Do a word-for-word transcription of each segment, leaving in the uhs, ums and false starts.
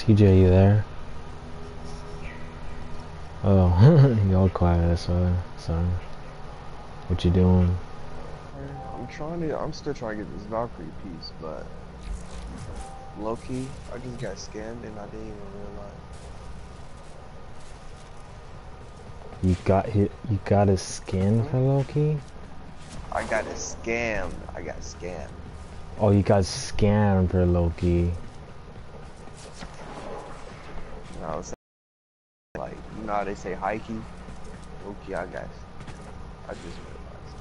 C J, you there? Oh, you all quiet, that's why. Sorry. What you doing? I'm trying to, I'm still trying to get this Valkyrie piece, but low-key, I just got scammed and I didn't even realize. You got hit, you got a skin for Loki? I got it scammed. I got scammed. Oh, you got scammed for Loki. You know what I'm saying? Like, you know how they say hikey? Loki, I got, I just realized.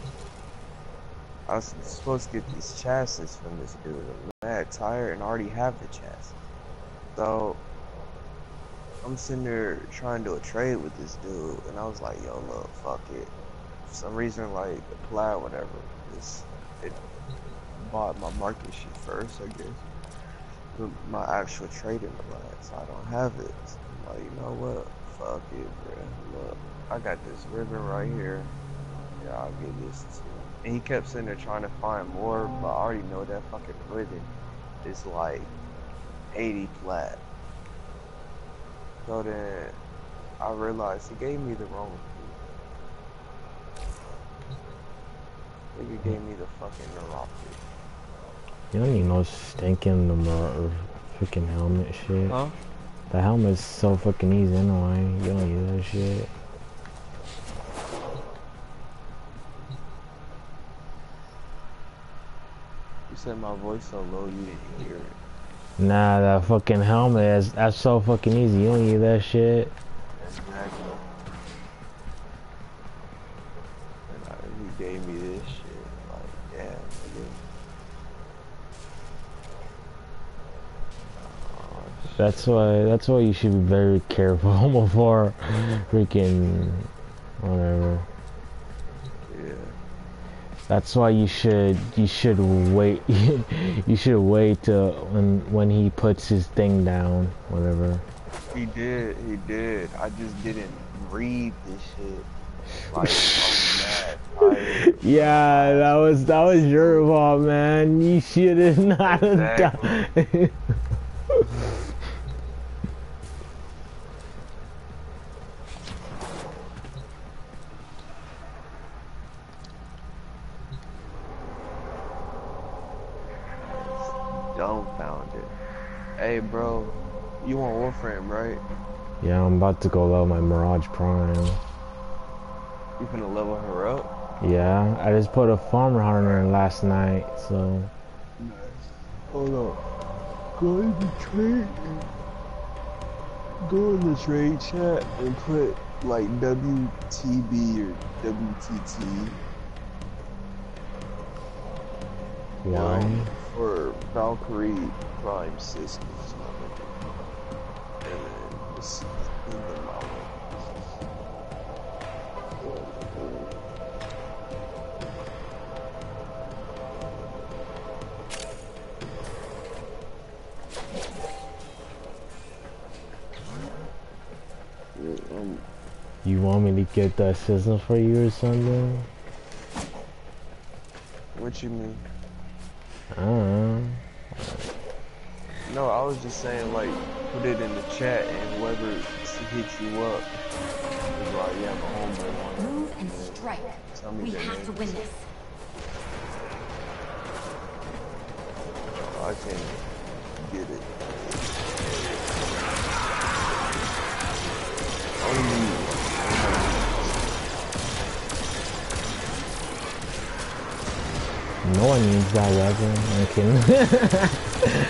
I was supposed to get these chassis from this dude. I'm mad tired and I already have the chassis. So, I'm sitting there trying to do a trade with this dude, and I was like, yo, look, fuck it. For some reason, like, the plaid, whatever, it's, it bought my market shit first, I guess. My actual trading plaid, so I don't have it. So I'm like, you know what? Fuck it, bro. Look, I got this ribbon right here. Yeah, I'll get this too. And he kept sitting there trying to find more, but I already know that fucking ribbon is like eighty plaid. So then I realized he gave me the wrong food. Nigga gave me the fucking neuropathy. You don't need no stinking or freaking helmet shit. Huh? The helmet's so fucking easy anyway. You don't need that shit. You said my voice so low you didn't hear it. Nah, that fucking helmet, is, that's so fucking easy. You don't need that shit. Exactly. And I, he gave me this shit. Like, damn, nigga. Oh, That's why, that's why you should be very careful before freaking whatever. yeah. That's why you should, you should wait, you should wait till when, when he puts his thing down, whatever. He did, he did. I just didn't read this shit. Like, I was mad tired. Yeah, that was, that was your fault, man. You should have not Exactly. have done. Dumbfounded. Hey, bro, you want Warframe, right? Yeah, I'm about to go level my Mirage Prime. You finna level her up? Yeah, I just put a farmer hunter in last night, so. Nice. Hold on. Go in the trade. Go in the trade chat and put like W T B or W T T. Why? Um, for Valkyrie Prime Systems. And then just in the model. Um, You want me to get that system for you or something? what you mean? I don't know. No, I was just saying, like, put it in the chat and whoever hits you up is like, yeah, my homeboy won. Move and strike. Tell me We their have names. to win this. I can't get it. Only No one needs that weapon. I'm kidding.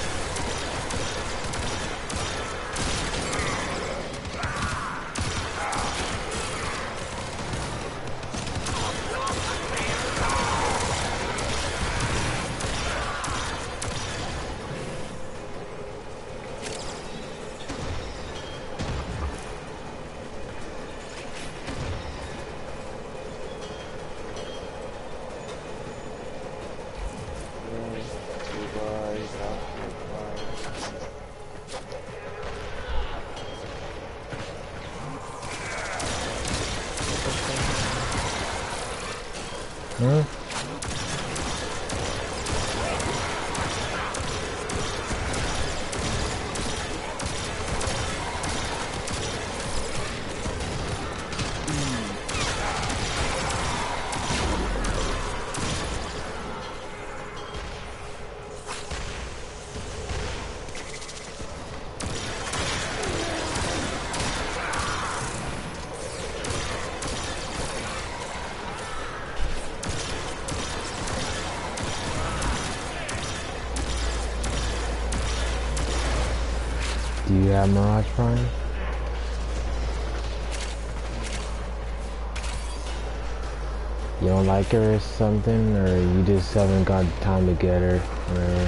Huh? have Mirage Prime? You don't like her or something, or you just haven't got time to get her, or...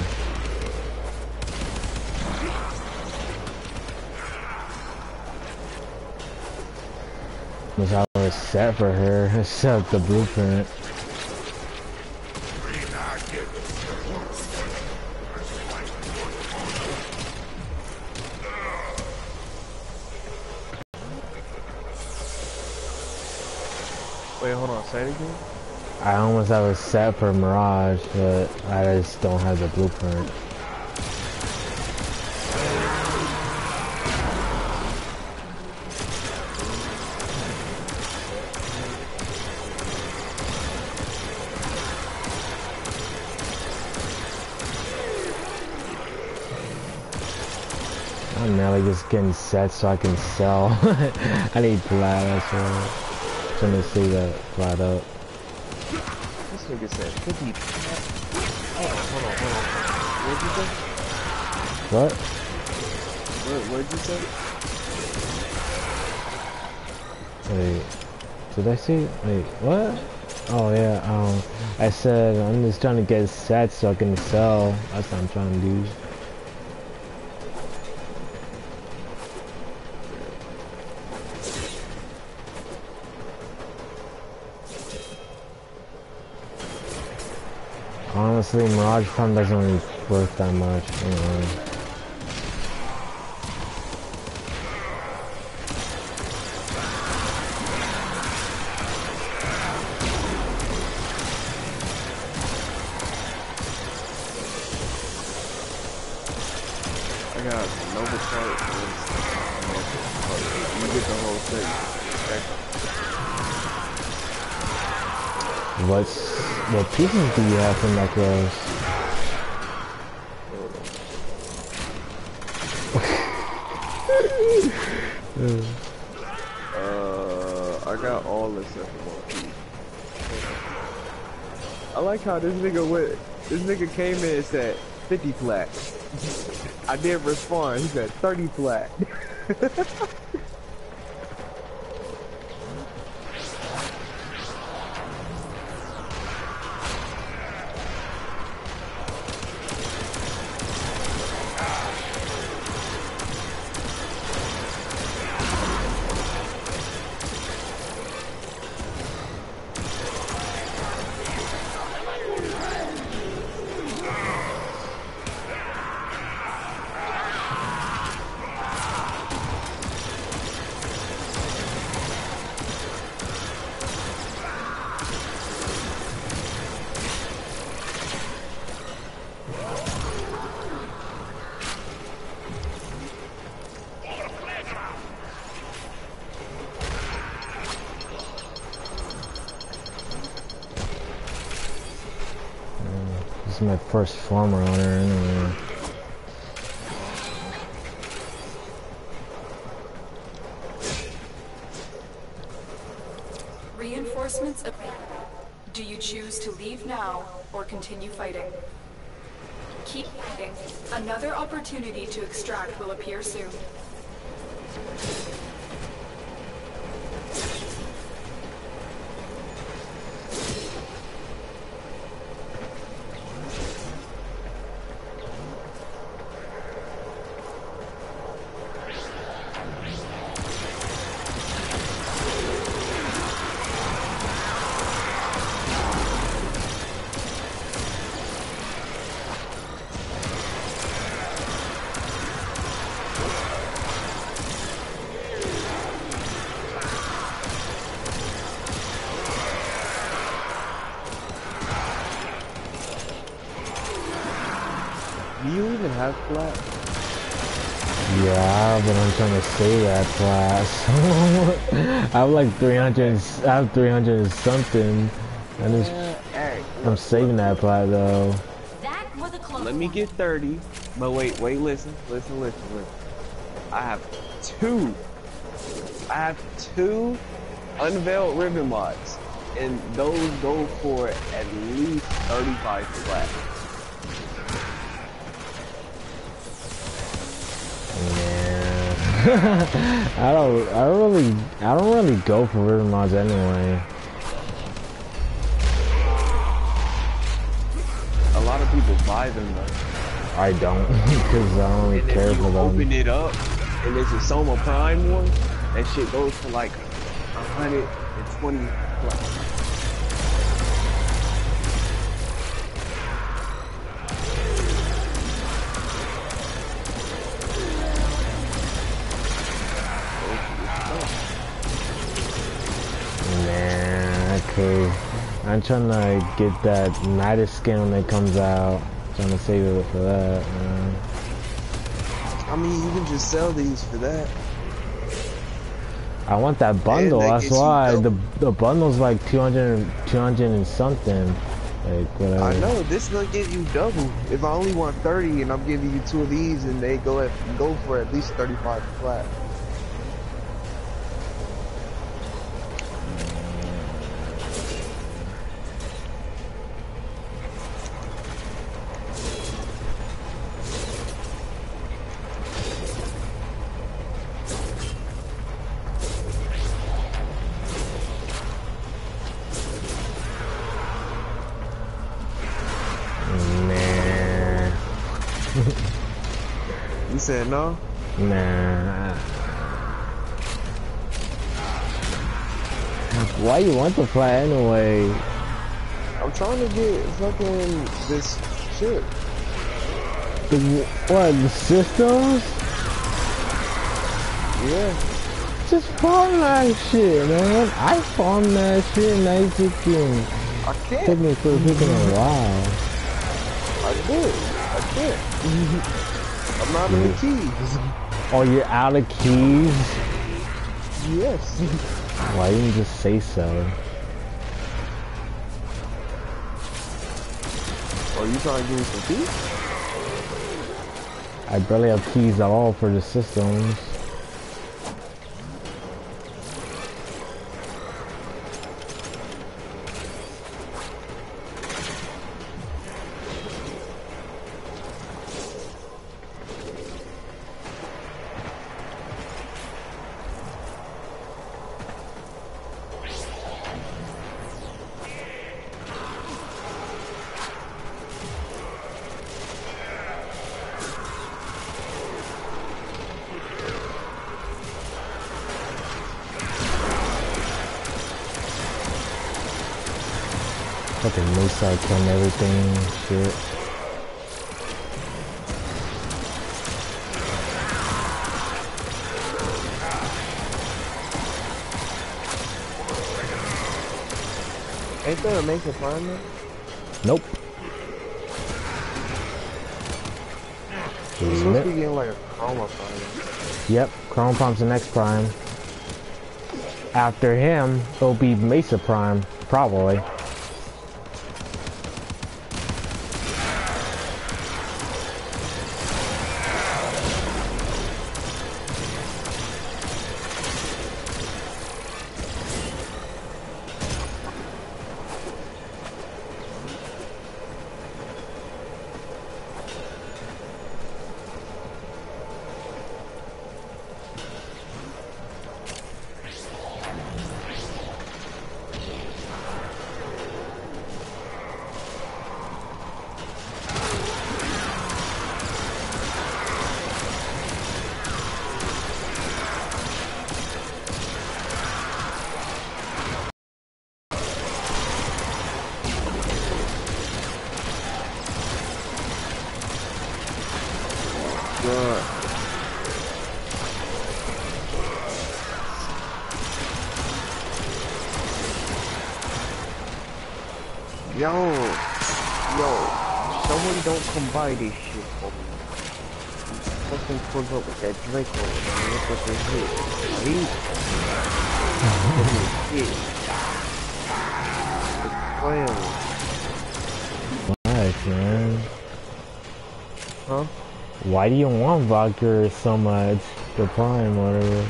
Was I was set for her, except the blueprint. Wait, hold on, say it again? I almost have a set for Mirage, but I just don't have the blueprint. I'm now just getting set so I can sell. I need plat, that's right. Trying to see that plat up. This nigga said fifty. Hold on, hold on, hold on. What'd you say? What? What, what'd you say? Wait, did I see? Wait, what? Oh yeah, um, I said I'm just trying to get set so I can sell. That's what I'm trying to do. Honestly, Mirage Prime doesn't really worth that much. You know. I got Nova Chart. You get the whole thing. What's what pieces do you have from Necros? uh, I got all this stuff in one piece. I like how this nigga went. This nigga came in and said fifty flat. I didn't respond. He said thirty flat. This is my first forma on her anyway. Reinforcements appear. Do you choose to leave now or continue fighting? Keep fighting. Another opportunity to extract will appear soon. Do you even have flat? Yeah, but I'm trying to save that class. I have like three hundred. I have three hundred and something. I just, Uh, alright. I'm saving that plat though. That was a close Let me get thirty. But wait, wait, listen, listen, listen, listen. I have two. I have two unveiled ribbon mods. And those go for at least thirty-five flat. Yeah. I don't. I don't really. I don't really go for river mods anyway. A lot of people buy them though. I don't, because I don't really And care if you for them. open it up, and there's a Soma Prime one, that shit goes for like a hundred and twenty plus. Nah, okay. I'm trying to get that Nida skin when it comes out. Trying to save it for that, man. I mean, you can just sell these for that. I want that bundle, that that's gets you why. The double. the bundle's like two hundred, two hundred and something. Like, whatever. I know, this will give you double. If I only want thirty and I'm giving you two of these and they go at, go for at least thirty-five flat. You said no? Nah. Why you want the flat anyway? I'm trying to get fucking this shit. The, what, the systems? Yeah. Just farm that shit, man. I farm that shit and I freaking... I can't. Took me for freaking a while. I did. I can't. I'm out of the keys. Oh, you're out of keys? Yes. Why didn't you just say so? Oh, you trying to give me some keys? I barely have keys at all for the systems. Fucking Mesa killing everything, shit. Ain't there a Mesa Prime there? Nope. You're supposed to be getting like a Chroma Prime. Yep, Chrome Prime's the next Prime. After him, it'll be Mesa Prime, probably. Yo, yo, someone don't come by this shit for me. Fucking pulled up with that Draco and look at this hit. Heat. Hit. Nice, man. Huh? Why do you want Valkyrie so much? The Prime, whatever.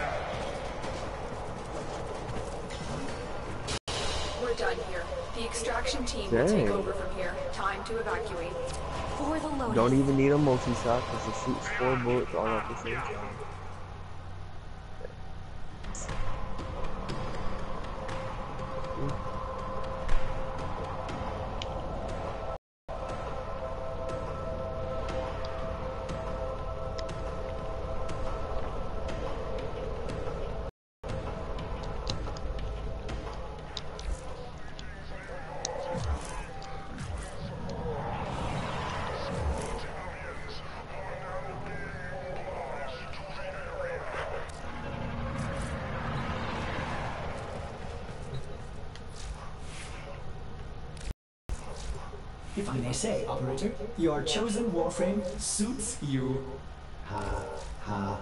We're done here. The extraction team will Dang. take over from here. Time to evacuate. For the loading. Don't even need a multi-shot because it shoots four bullets all at the same time. If I may say, operator, your chosen warframe suits you. Ha ha.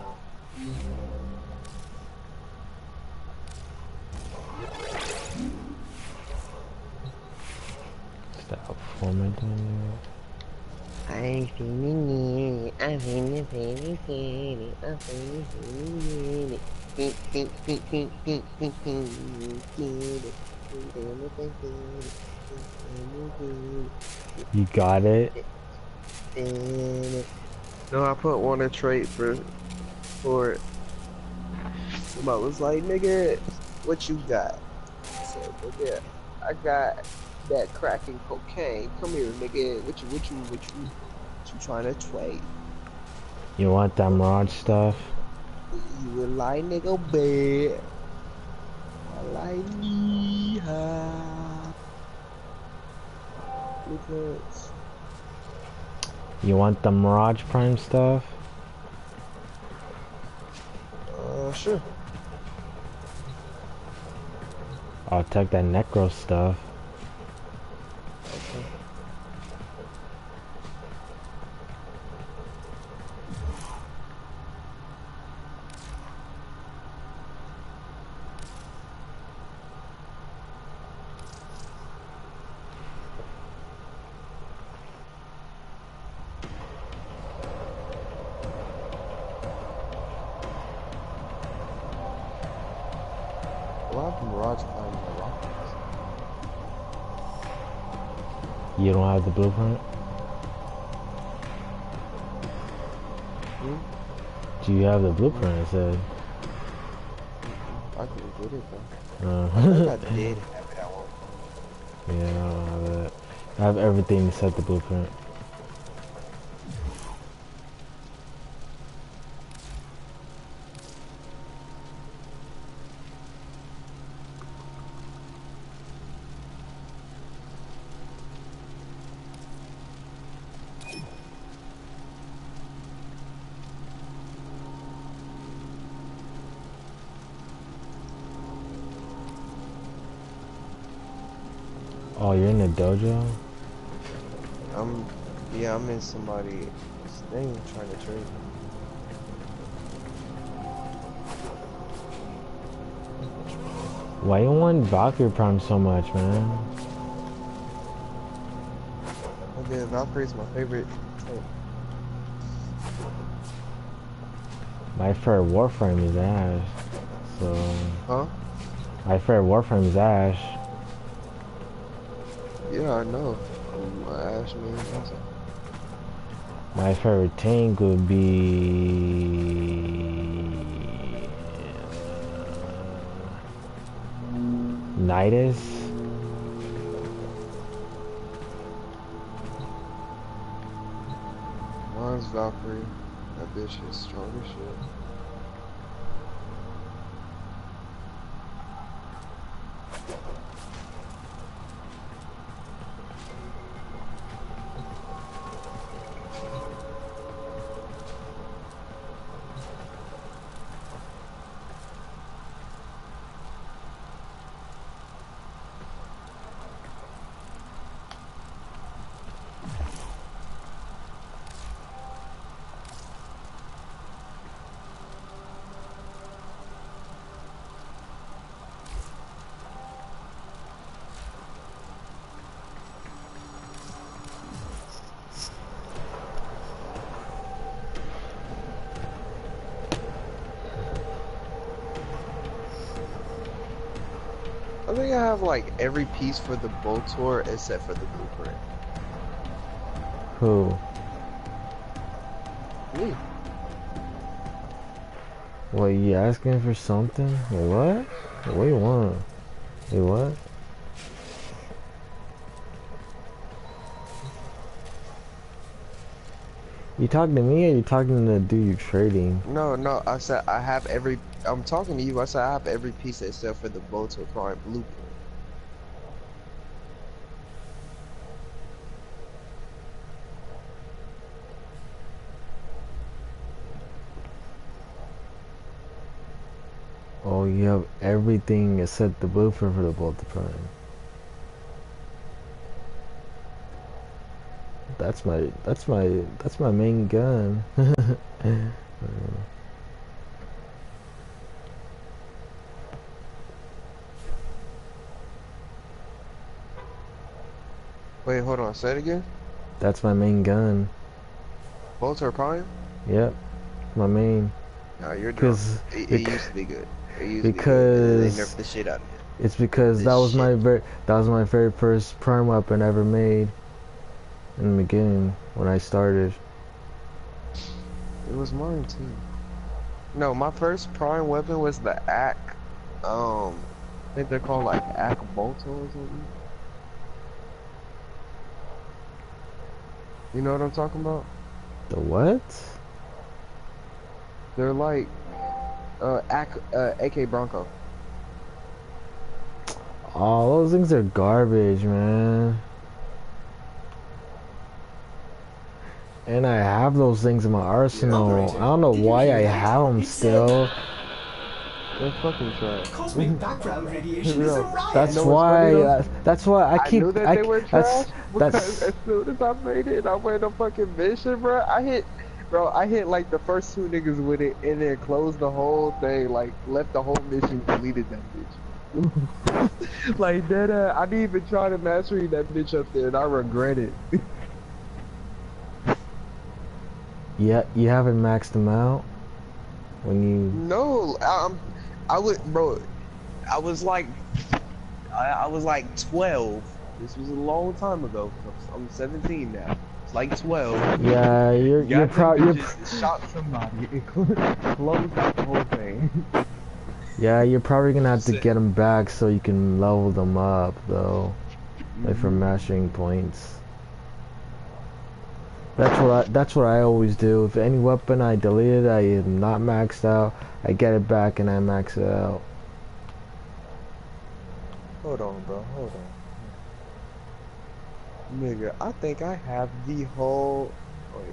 Stop formatting. I feeling it, I'm feeling feeling feeling, I'm feeling feeling it. Think, think, think, think, think, think, think, get it. Damn it, I get it. Damn it, You got it? damn it. No, I put one a trait for for it. Somebody was like, nigga, what you got? I said, nigga, I got that cracking cocaine. Come here, nigga. What you, what you, what you, what you trying to trade? You want that mirage stuff? You a lie, nigga, bad. I like me, ha. Because, You want the Mirage Prime stuff? uh, sure. I'll take that Necro stuff. Okay. Why have Mirage climbing the rockets? You don't have the blueprint? Hmm? Do you have the blueprint? I said. I could have did it though. Uh, I think I did have it at one point. yeah, I don't have it. I have everything to set the blueprint. Oh, you're in the dojo? I'm, yeah, I'm in somebody's thing trying to trade. Why you want Valkyrie Prime so much, man? Okay, Valkyrie's my favorite tank. My favorite Warframe is Ash. So... Huh? My favorite Warframe is Ash. Yeah, I know. Um, Ash man, also. My favorite tank would be... Nidus. Mine's Valkyrie. That bitch is strong as shit. I think I have like every piece for the boat tour except for the blueprint. Who? Me. What, you asking for something? Wait, what? What do you want? Wait, what? You talking to me or you talking to the dude you trading? No, no, I said I have every. I'm talking to you. I said I have every piece except for the boat tour prime blueprint. Oh, you have everything except the blueprint for the Bolter Prime. That's my that's my that's my main gun. Wait, hold on. Say it again. That's my main gun. Bolter Prime? Yep, my main. Nah, you're drunk. Because It, it bec used to be good. It used to be good, and then they because nerfed the shit out of it. it's Nerfed because the that was shit. my very that was my very first prime weapon ever made in the beginning when I started. It was mine too. No, my first prime weapon was the A C. Um, I think they're called like A C Bolter or something. You know what I'm talking about? The what? They're like uh, A C, uh A K Bronco. Oh, those things are garbage, man. And I have those things in my arsenal. I don't know Did you why hear I that? have them It said still. They're fucking trash. cosmic background radiation is a Real. riot. That's know what's funny why. though? Uh, that's why I I keep. knew that I they c- were that's trash because that's as soon as I made it, I went on fucking mission, bro. I hit, bro. I hit like the first two niggas with it, and then closed the whole thing. Like left the whole mission, deleted that bitch. Like that. Uh, I didn't even try to mastery that bitch up there, and I regret it. yeah. You haven't maxed them out when you. No, I'm. I would, bro. I was like, I, I was like twelve. This was a long time ago. Cause I'm, I'm seventeen now. It's like twelve. Yeah, you're you're Got them proud. You're. bitches Pr and shot somebody and closed out the whole thing. yeah, you're probably gonna have to Sick. get them back so you can level them up, though, like for Mm-hmm. mastering points. That's what I. That's what I always do. If any weapon I deleted, I am not maxed out. I get it back and I max it out. Hold on, bro. Hold on. Nigga, I think I have the whole. Wait.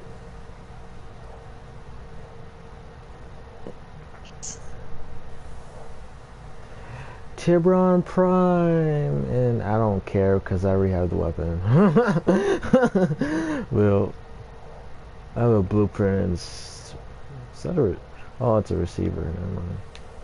Tiburon Prime, and I don't care because I already have the weapon. Well, I have a blueprint. And s- is that a re oh, it's a receiver. Never mind.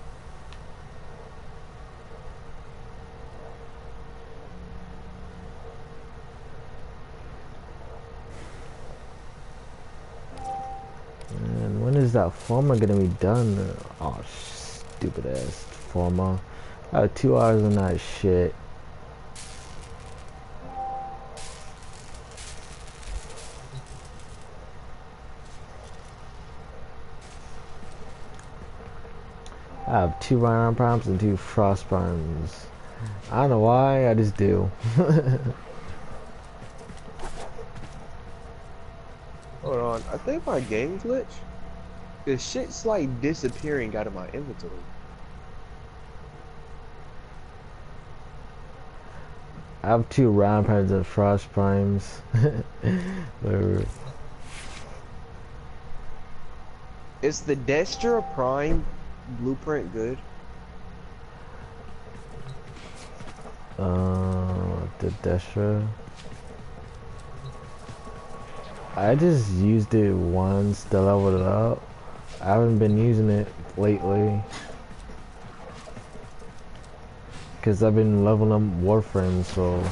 And when is that forma gonna be done? Oh, stupid ass forma. I have two hours on that shit. I have two Rhino Primes and two Frost Primes. I don't know why, I just do. Hold on. I think my game glitch. Cause shit's like disappearing out of my inventory. I have two Rhino Primes and Frost Primes. Whatever. Is the Destra Prime blueprint good? Uh, the Destra. I just used it once to level it up. I haven't been using it lately. Because I've been leveling up Warframe, so...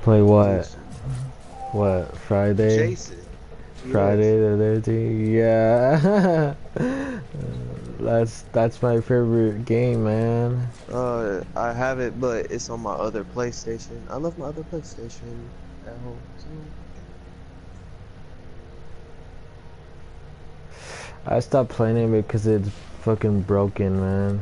Play what? Jason. What? Friday? Jason. Friday Yes. the thirteenth? Yeah. that's that's my favorite game, man. Uh, I have it, but it's on my other PlayStation. I left my other PlayStation at home too. I stopped playing it because it's fucking broken, man.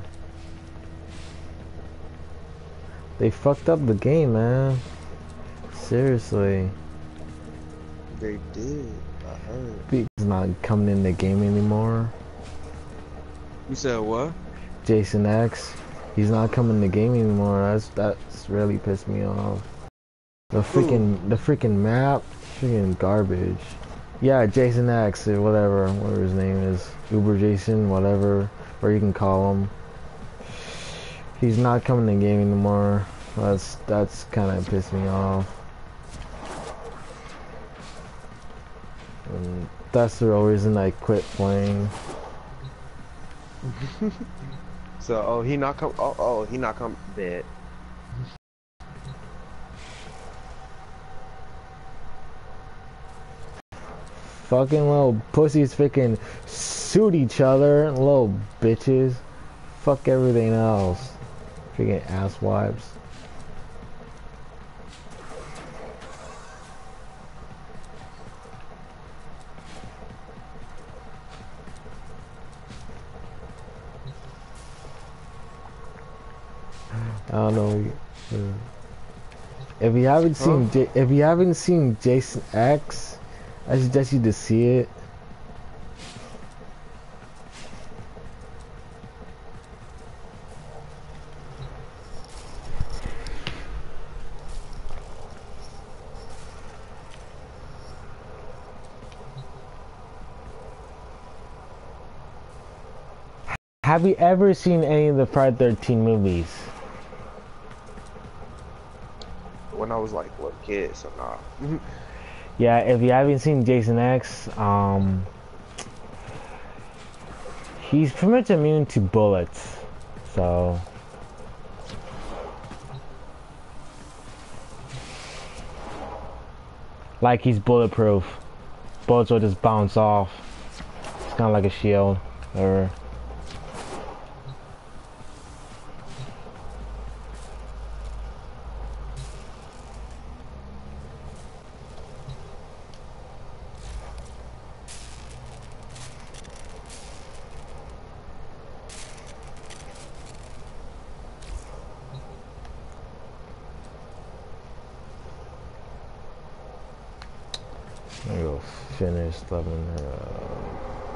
They fucked up the game, man. Seriously. They did. I heard. He's not coming in the game anymore. You said what? Jason X, he's not coming in the game anymore. That's that's really pissed me off. The freaking Ooh. the freaking map, freaking garbage. Yeah, Jason X or whatever, whatever his name is, Uber Jason, whatever, or you can call him. He's not coming in the game anymore. That's that's kind of pissed me off. And that's the real reason I quit playing. So, oh, he not come. Oh, oh, he not come. Dead. Fucking little pussies freaking suit each other, little bitches. Fuck everything else. Freaking asswipes. I don't know. If you haven't seen, Huh? J if you haven't seen Jason X, I suggest you to see it. Have you ever seen any of the Friday thirteen movies? When I was like little kid, so nah. Yeah, if you haven't seen Jason X, um, he's pretty much immune to bullets, so. Like he's bulletproof. Bullets will just bounce off. It's kind of like a shield, or. I'm gonna go finish loving her up.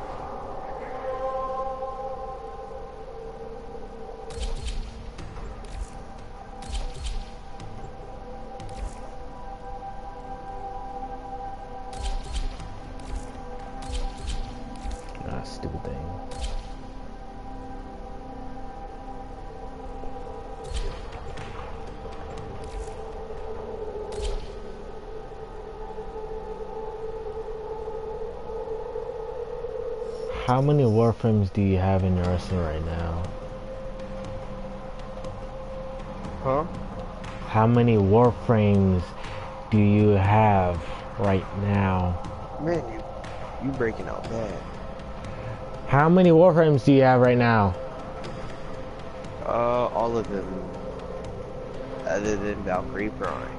Ah, stupid thing. How many warframes do you have in your arsenal right now? Huh? How many warframes do you have right now? Man, you you breaking out bad. How many warframes do you have right now? Uh, all of them, other than Valkyrie Prime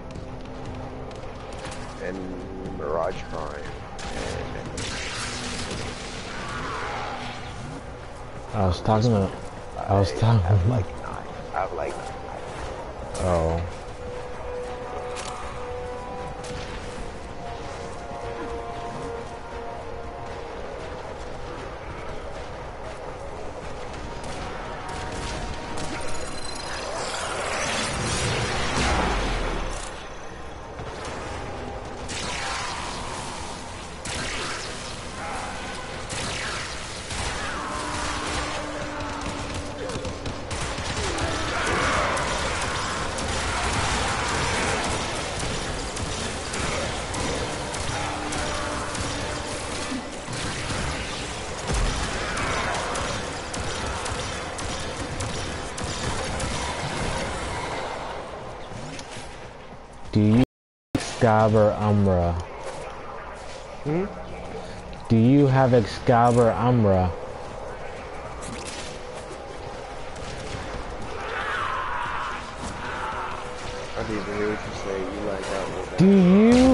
and Mirage Prime. And I was talking to. I was talking. I have like nine. I have like nine. Oh. Do you Excalibur Umbra? Hmm? Do you have Excalibur Umbra? I didn't even hear what you say. You like that one. Do you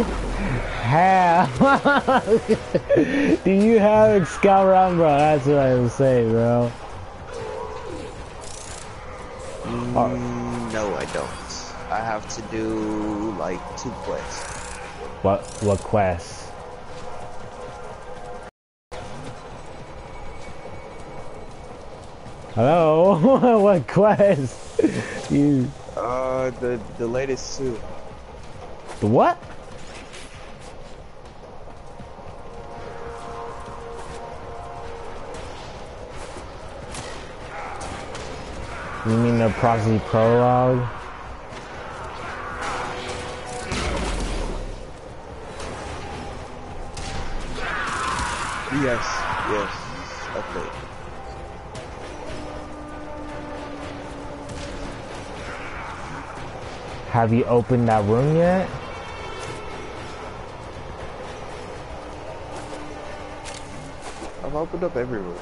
have... Do you have Excalibur Umbra? That's what I was saying, bro. Mm, no, I don't. I have to do like two quests. What what quests? Hello? What quest? You Uh, the the latest suit. the what? You mean the Prophecy Prologue? Yes, yes, I think. Have you opened that room yet? I've opened up every room.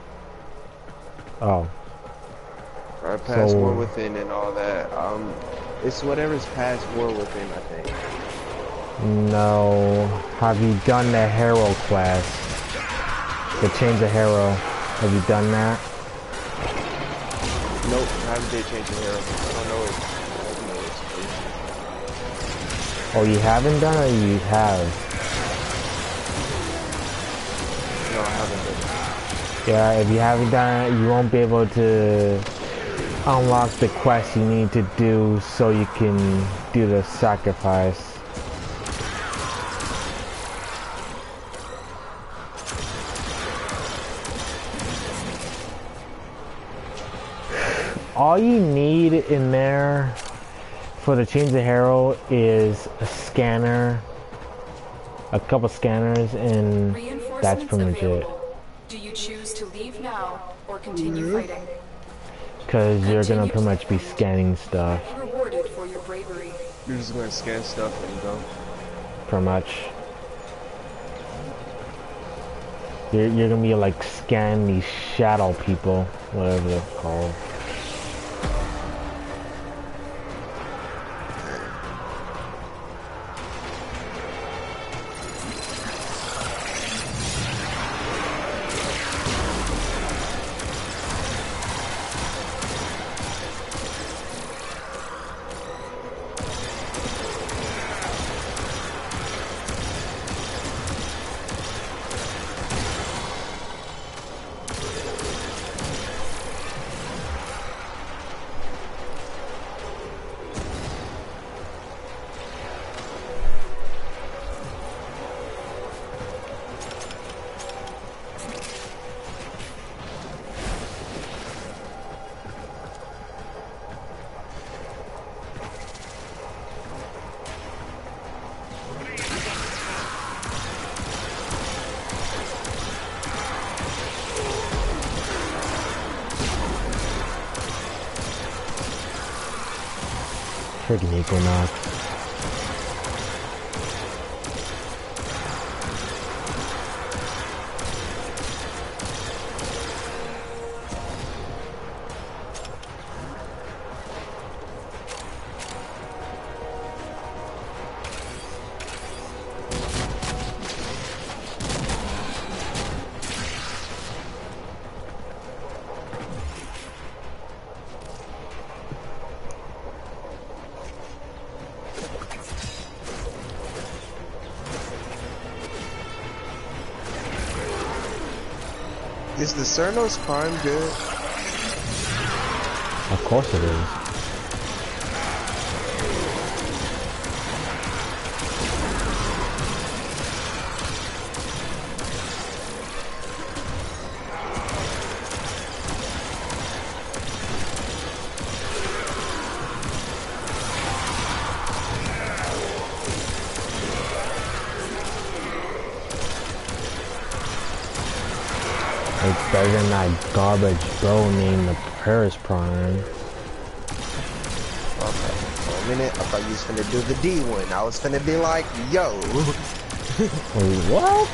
Oh. I passed So- War Within and all that. Um, it's whatever's past War Within, I think. No. Have you done the hero quest? The change of hero. Have you done that? Nope, I haven't did change the hero. I don't know it. I don't know it's Oh, you haven't done it or you have? No, I haven't done it. Yeah, if you haven't done it, you won't be able to unlock the quest you need to do so you can do the sacrifice. All you need in there for the change of hero is a scanner, a couple scanners, and that's pretty much it. Do you choose to leave now or continue fighting? Because you're gonna pretty much be scanning stuff, Rewarded for your bravery. You're just gonna scan stuff and go. pretty much. You're, you're gonna be like scanning these shadow people, whatever they're called. Freaking Equinox. Is the Cernos Prime good? Of course it is. It's better than that garbage bro named the Paris Prime. Okay. a minute, I thought you was finna do the D one. I was finna be like, yo. Wait, what?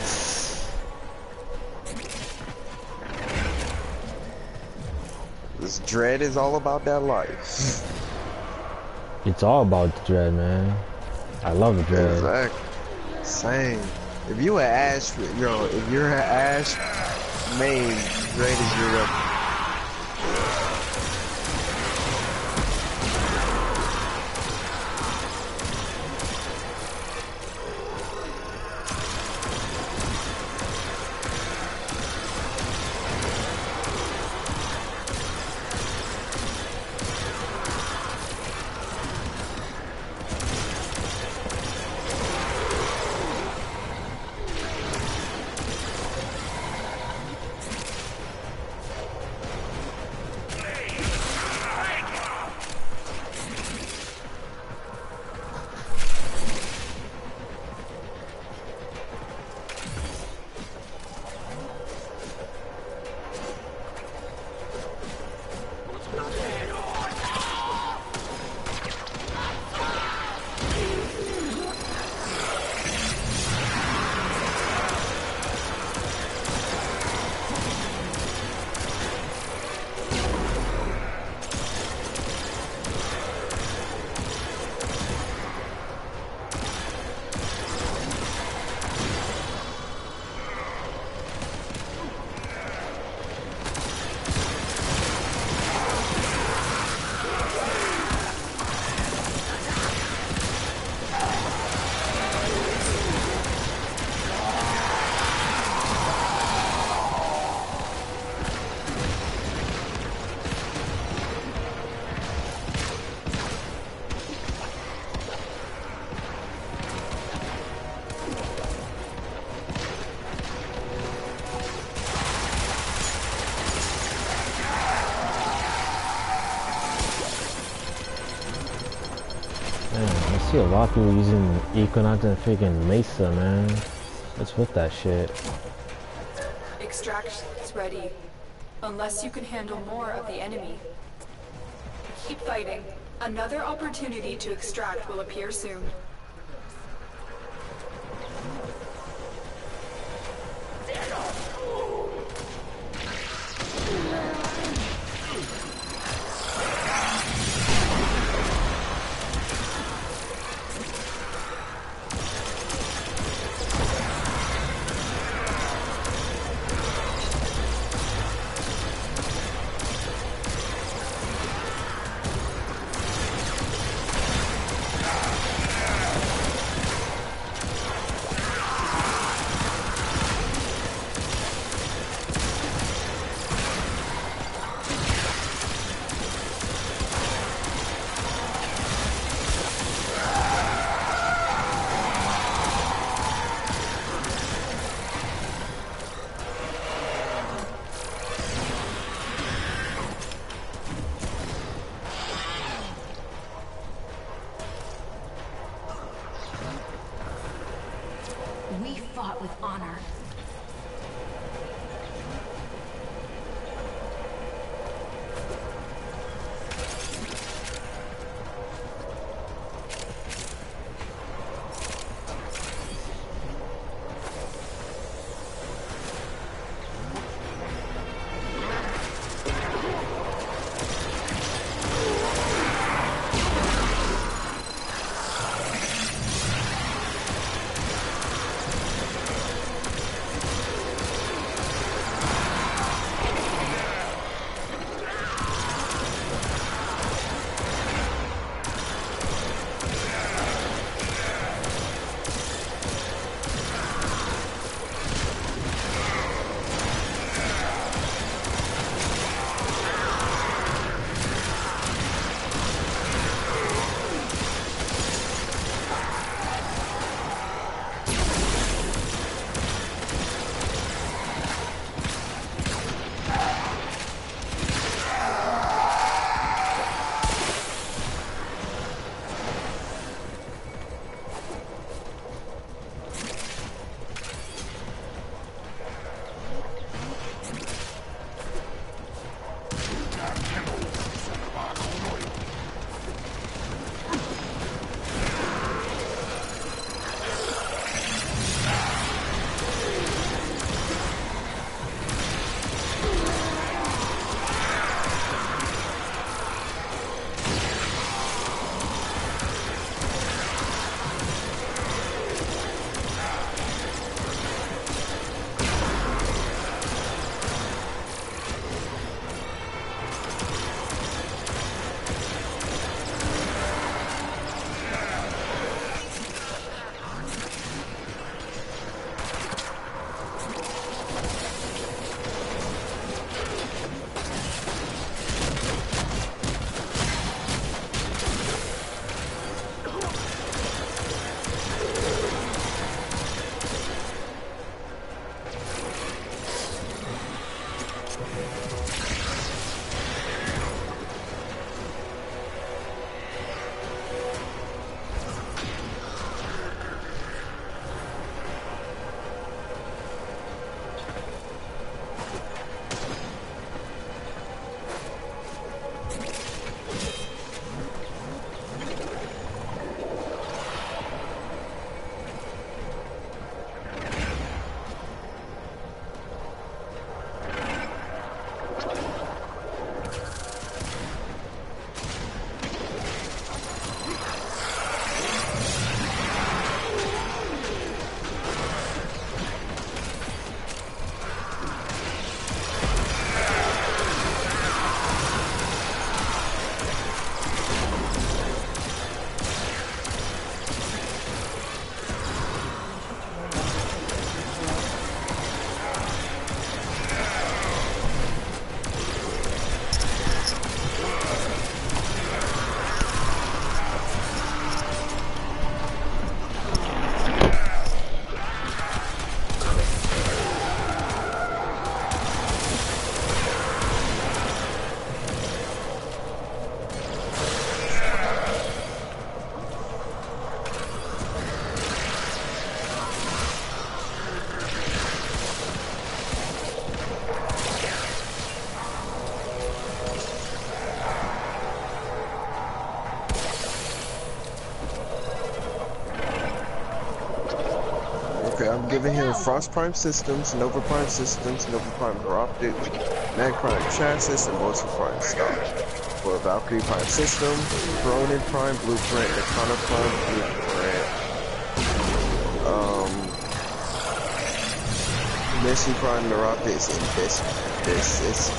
This dread is all about that life. It's all about the dread, man. I love the dread. Exactly. Same. If you an Ash, you know, if you're an Ash main, dread is your weapon. I see a lot of people using Equinox and freaking Mesa, man. What's with that shit? Extraction is ready. Unless you can handle more of the enemy. Keep fighting. Another opportunity to extract will appear soon. We fought with honor. giving him Frost Prime systems, Nova Prime systems, Nova Prime Neuroptic, Mag Prime chassis, and Bolster Prime stock. For Valkyrie Prime system, Ronin Prime blueprint, Nakana Prime blueprint, um, Missy Prime Neuroptics, and this, this is.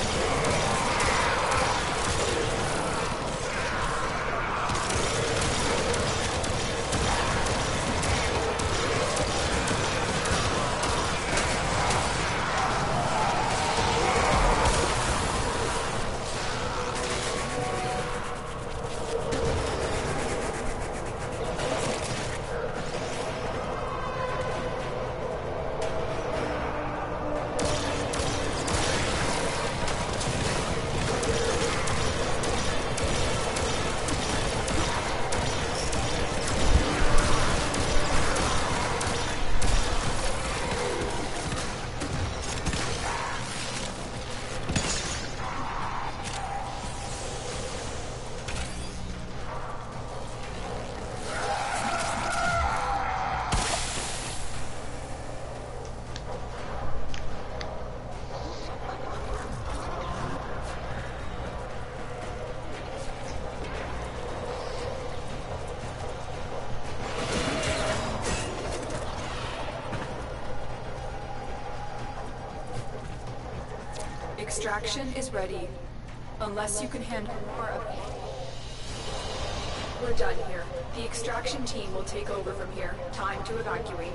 Extraction is ready. Unless you can handle more of it. We're done here. The extraction team will take over from here. Time to evacuate.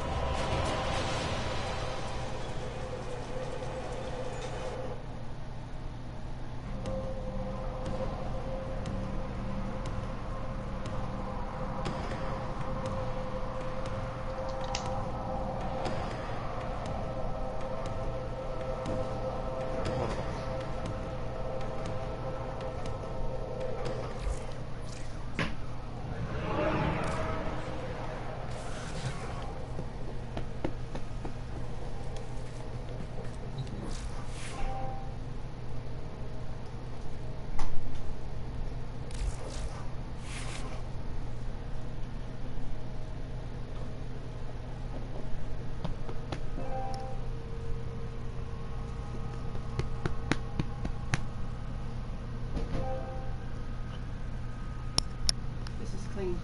Clean.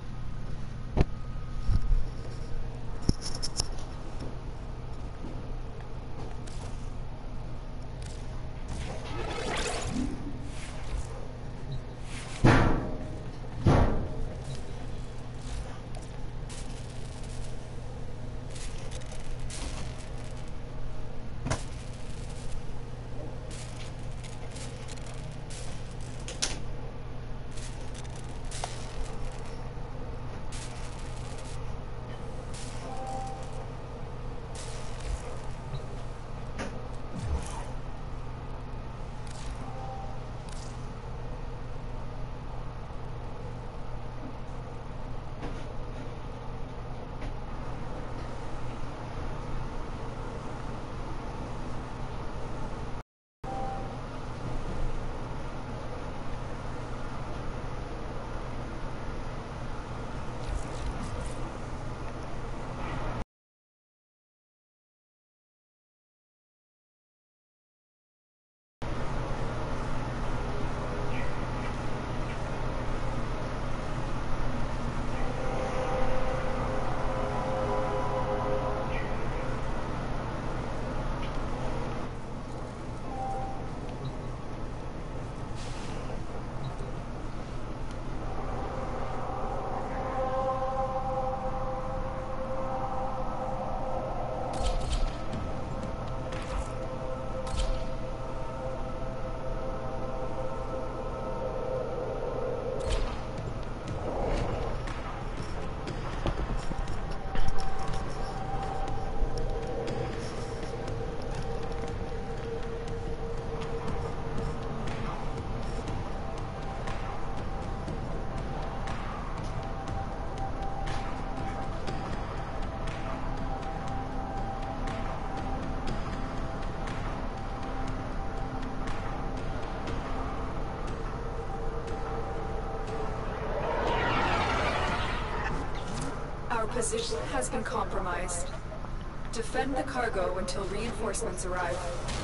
Our position has been compromised. Defend the cargo until reinforcements arrive.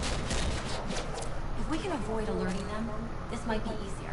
If we can avoid alerting them, this might be easier.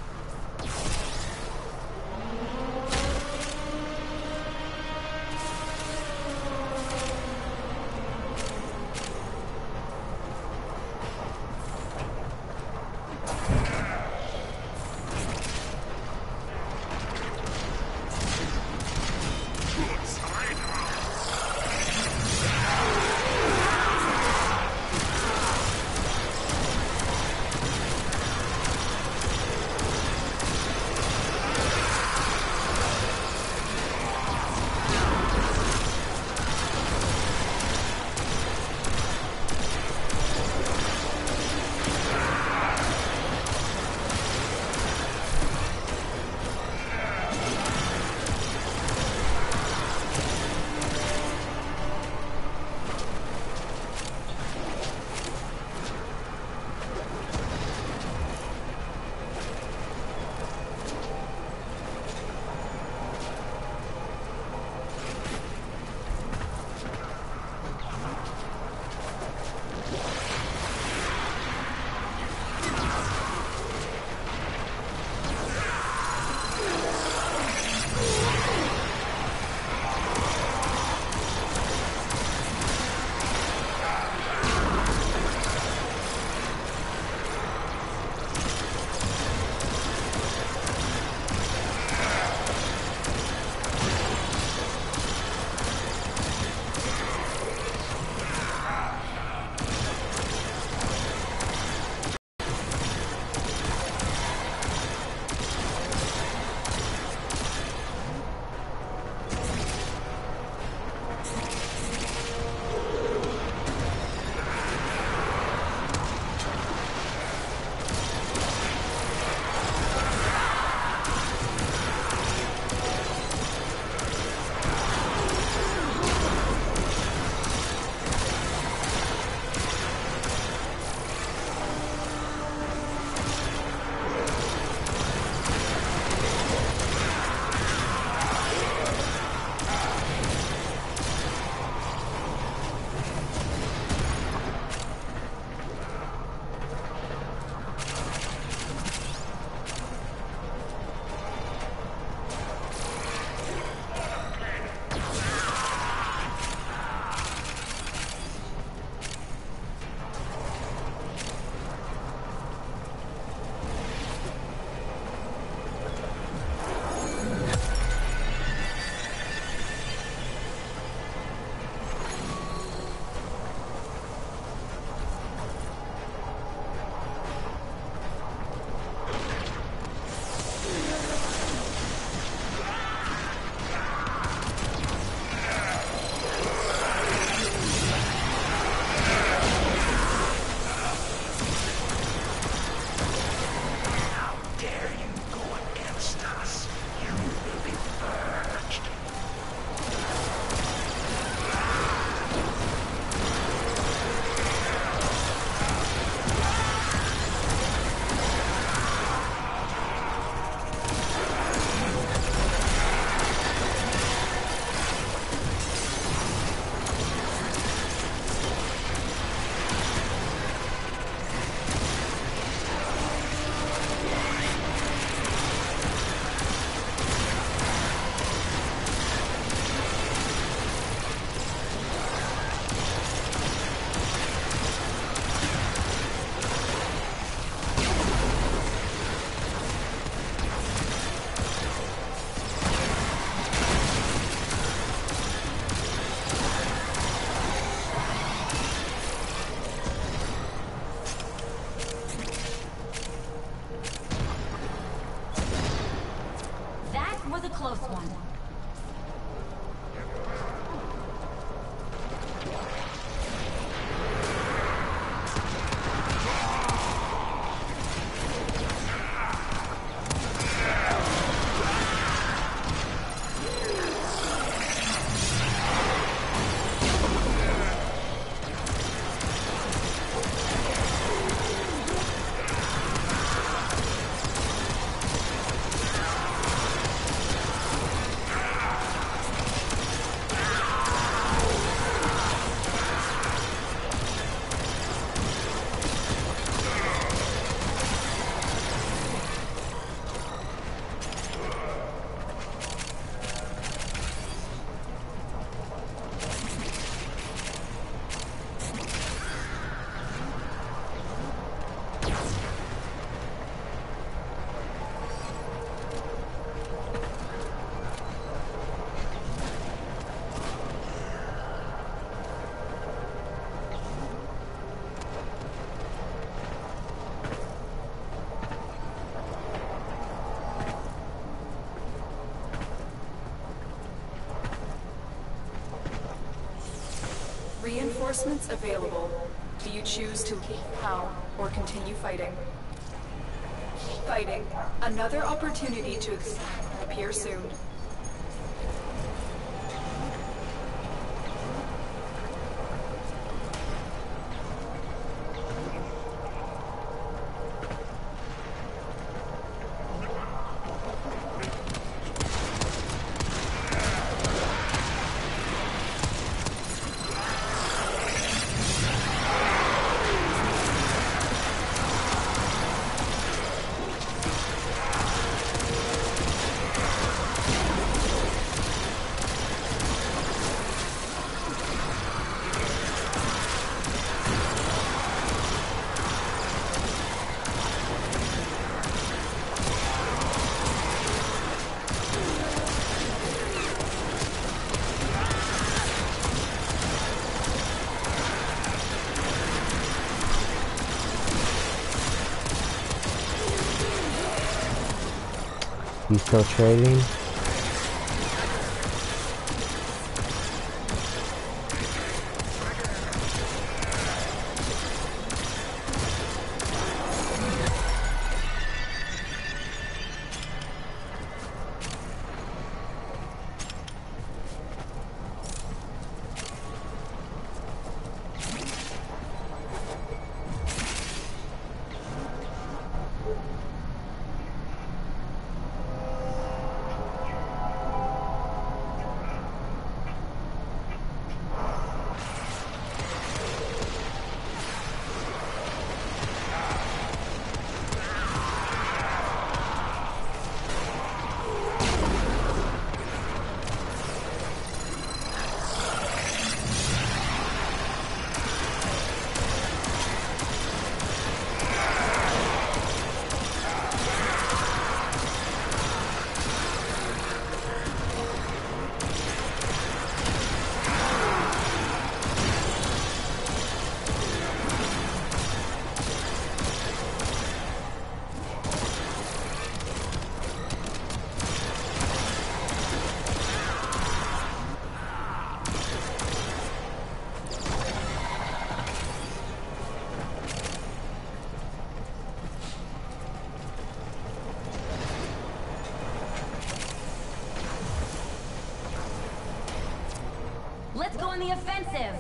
close one. Reinforcements available. Do you choose to leave now or continue fighting? Fighting. Another opportunity to ex- appear soon. He's still trading. Let's go on the offensive!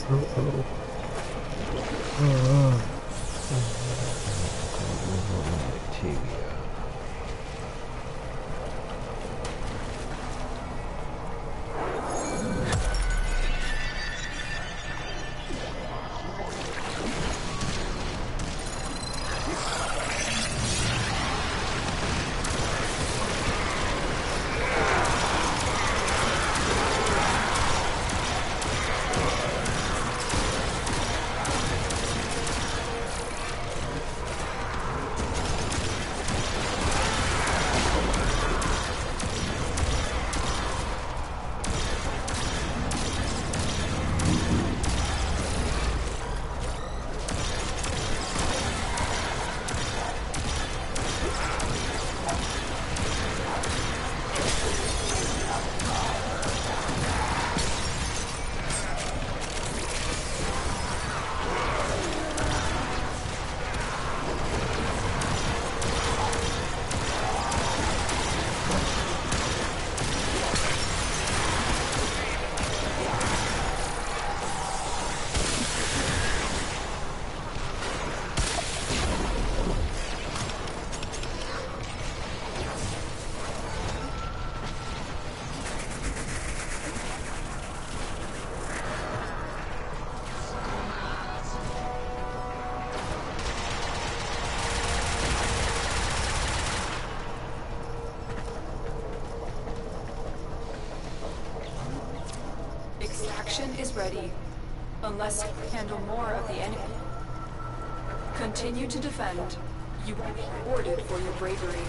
Extraction is ready, unless you handle more of the enemy. Continue to defend. You will be rewarded for your bravery.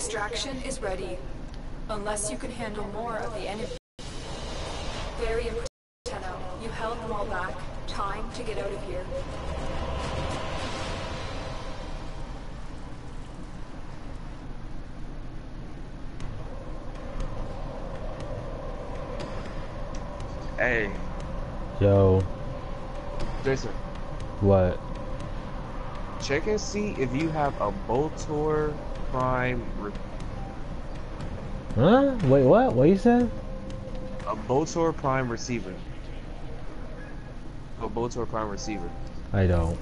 Extraction is ready. Unless you can handle more of the enemy. Very impressive, Tenno. You held them all back. Time to get out of here. Hey, Yo, Jason, what? check and see if you have a Boltor Prime, re Huh? Wait, what? What you said? a Boltor Prime receiver. A Boltor Prime receiver. I don't.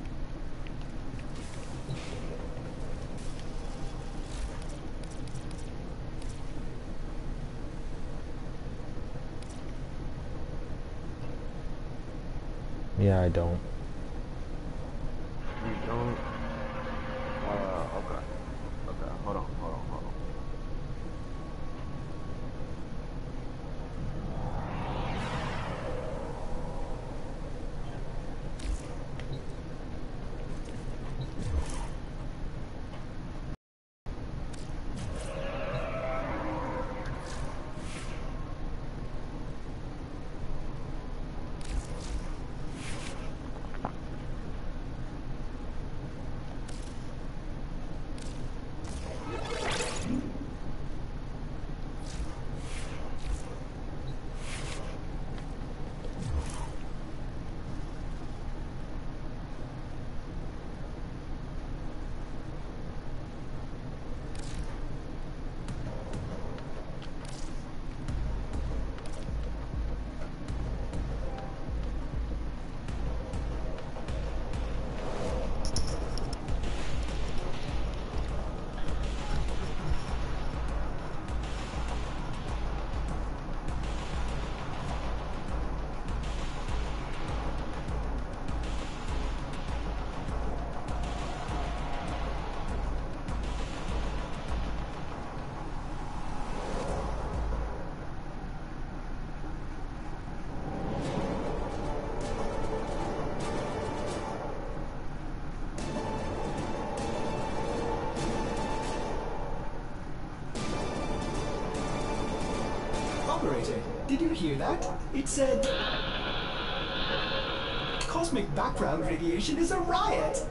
Yeah, I don't. You don't? Uh, okay. Okay, hold on, hold on, hold on. Operator, did you hear that? It said... Cosmic background radiation is a riot!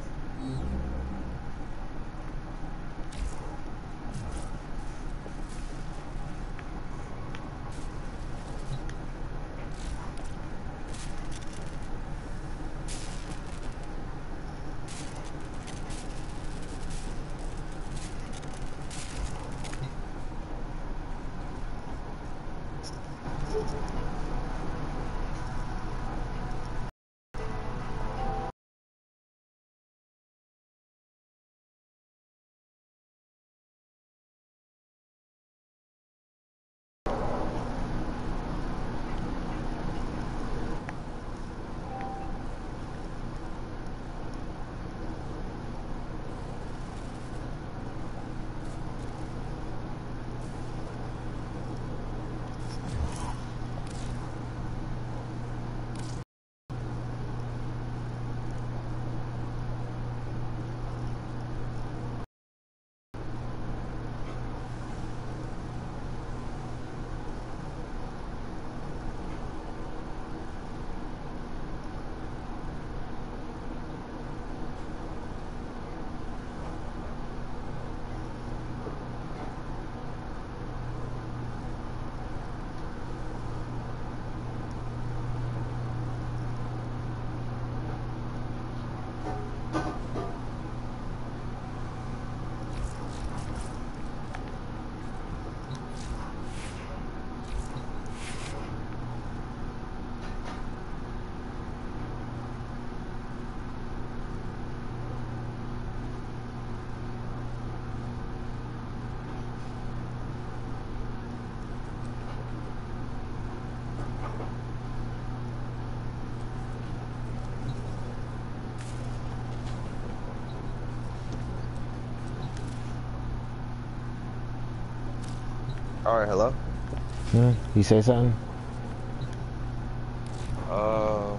Alright, hello? Hmm? You say something? Uh...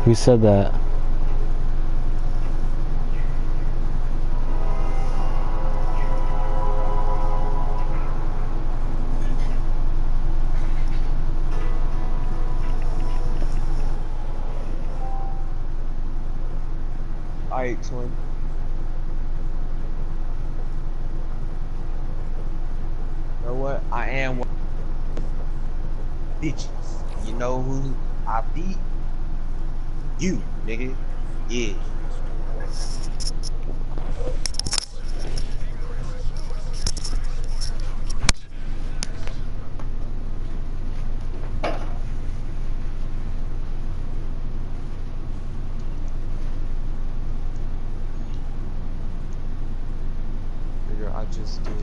Who said that? Alright, twin. You know what? I am one of the bitches. You know who I beat? You, nigga. Yeah. Figure I just do.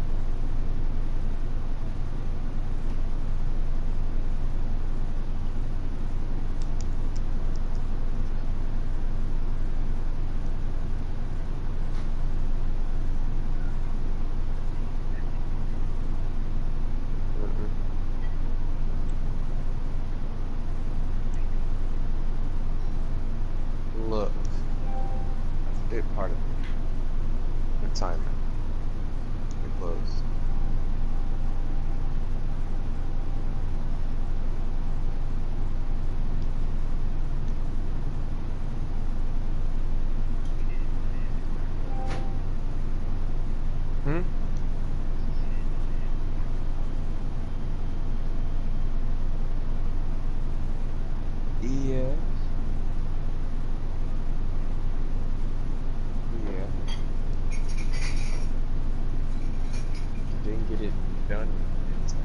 Look, it part of it. The timer. It closed. Hmm? Yeah. Yeah. Didn't get it done in time.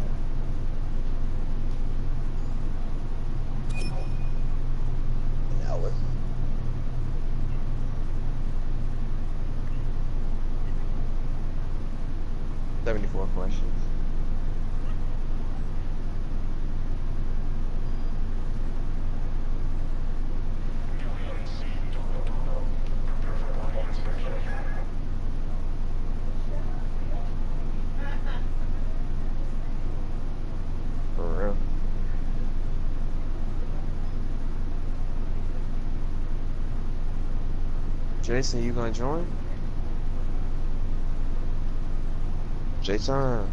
An hour. Seventy-four questions. For real. Jason, you gonna join? Jason.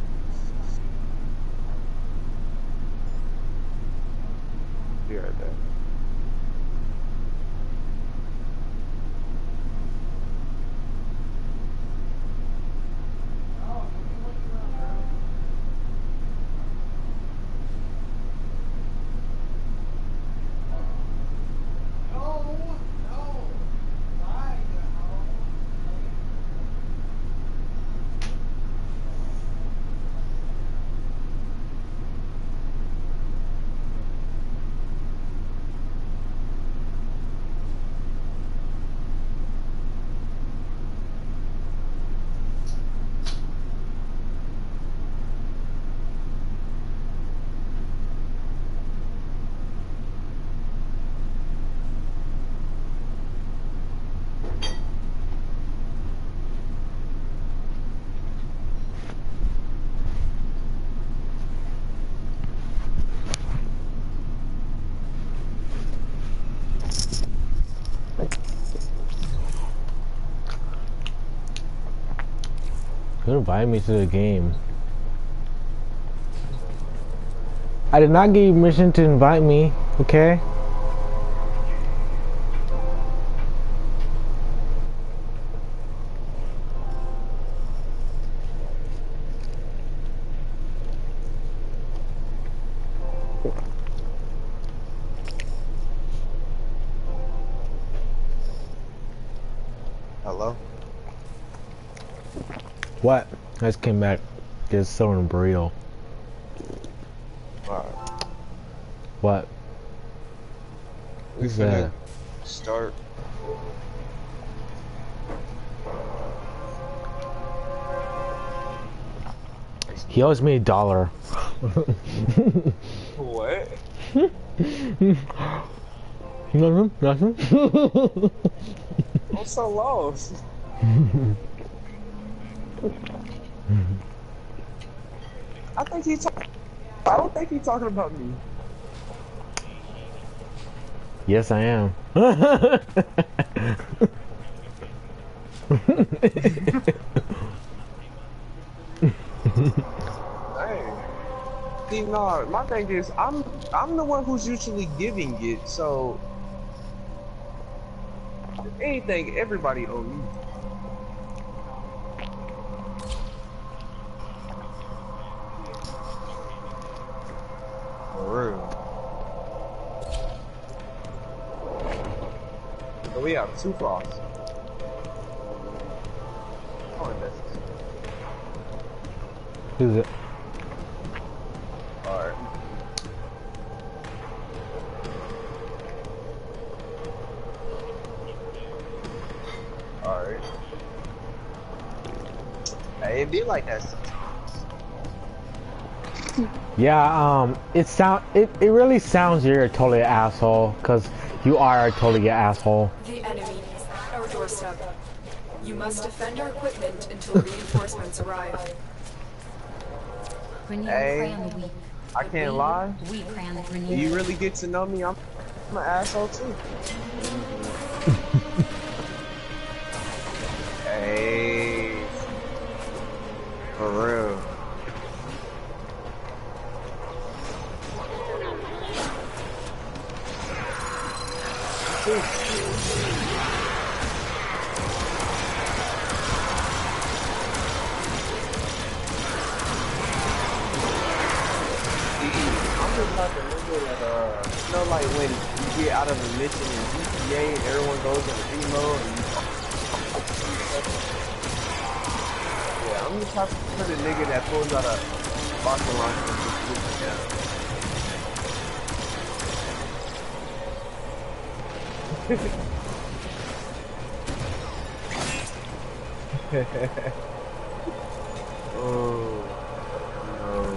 Be right back. Who invited me to the game? I did not give you permission to invite me, okay? Hello? What? I just came back. It's so unreal. Alright. What? We Who's finna that? start. He owes me a dollar. What? Nothing, nothing. I'm so lost. I think he's talking. I don't think he's talking about me. Yes, I am. Hey. See, no, my thing is, I'm I'm the one who's usually giving it, so if anything, everybody owe me. For real. So we have two frosts. Oh, and that's Who's it? alright. Alright. Hey, it be like that sometimes. Yeah, um, it sound it, it really sounds you're a totally asshole, cause you are a totally asshole. The enemy is at our doorstep. You must defend our equipment until reinforcements arrive. Grineer Hey, prey on the weak. I can't lie. We prey on the Do Grineer. you really get to know me? I'm, I'm an asshole too. Hey, for real. I'm just not the nigga that, uh, you know, like when you get out of a mission in G T A and everyone goes in the reload and you yeah, I'm the type of the nigga that pulls out a rocket launcher and just shoots it down. Oh, no.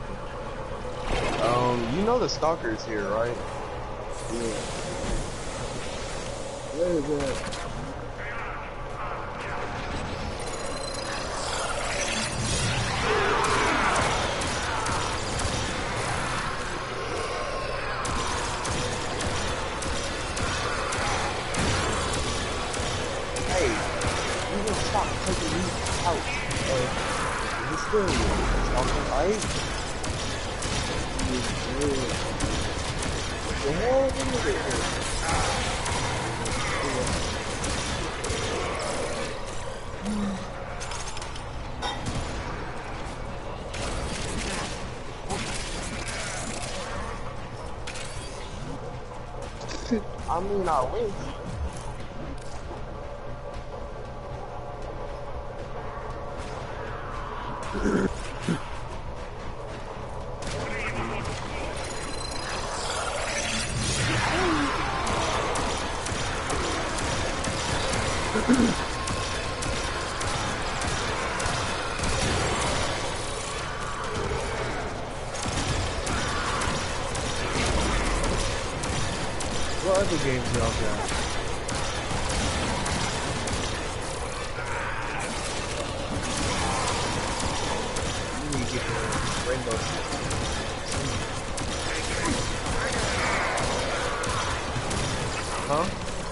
Um, you know the stalker's here, right? Yeah. Where is that? Hey, you gonna stop taking these out? Uh, is it still stalker, right? What the hell is it? I mean, I wish. What other games y'all got? You need to get the Rainbow Six. Huh?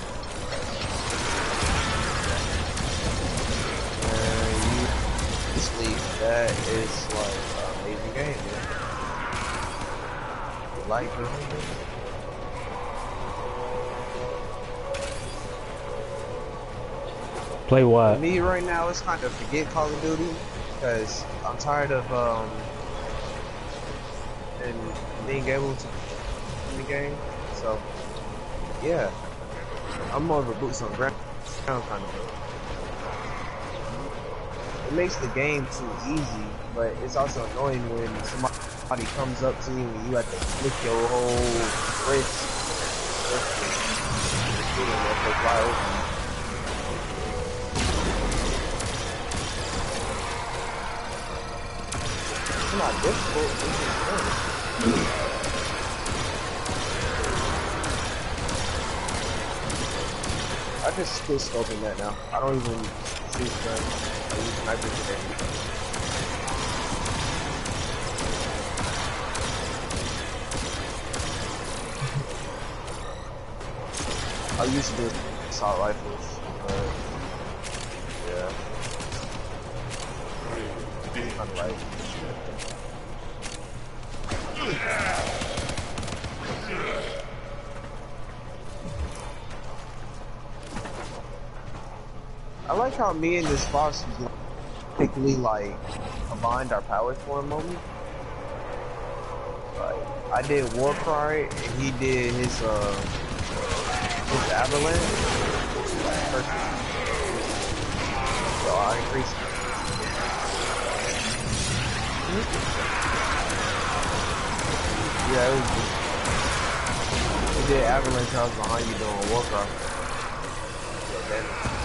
And you honestly, that is like an amazing game, man. You like it? Play For what? me right now, it's kind of forget Call of Duty because I'm tired of um and being able to in the game. So yeah, I'm more of a boots on ground kind of thing. It makes the game too easy, but it's also annoying when somebody comes up to you and you have to flick your whole wrist. It's not difficult, it's just fun. I just quit scoping that now. I don't even shoot guns. I use snipers today. I used to do assault rifles, but yeah. I'm like, I like how me and this fox was quickly like combined our powers for a moment. Like I did war cry and he did his uh his avalanche. Perfect. So I increased. Yeah, it was just, he did avalanche. I was behind you doing war cry. So then.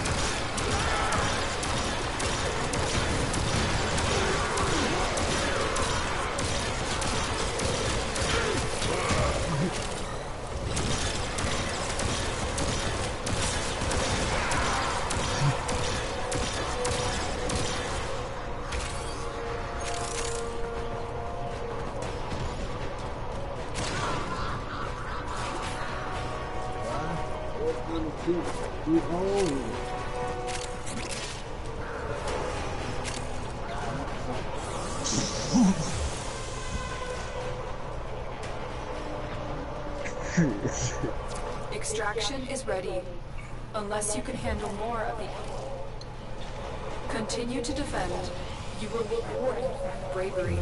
Extraction is ready, unless you can handle more of the... Continue to defend. You will be rewarded for bravery.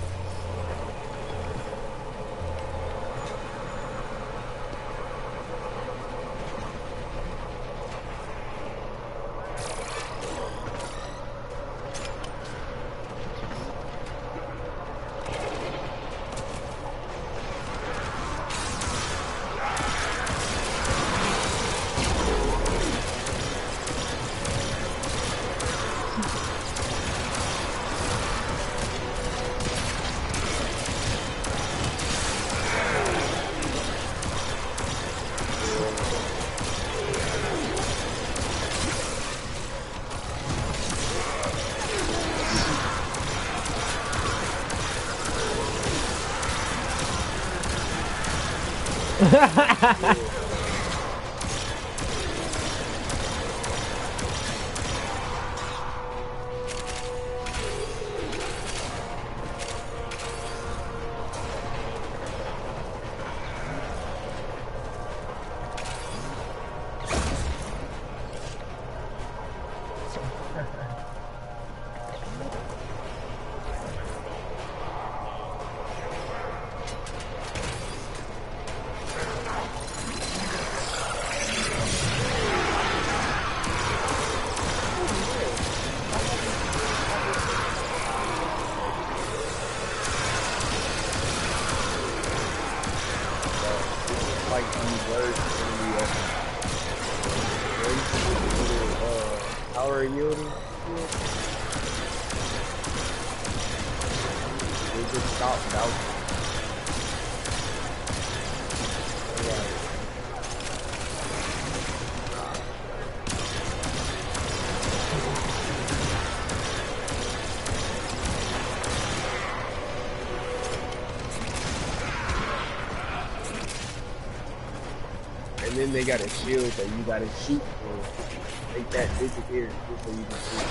And then they got a shield that you gotta shoot for. Make that disappear just so you can shoot.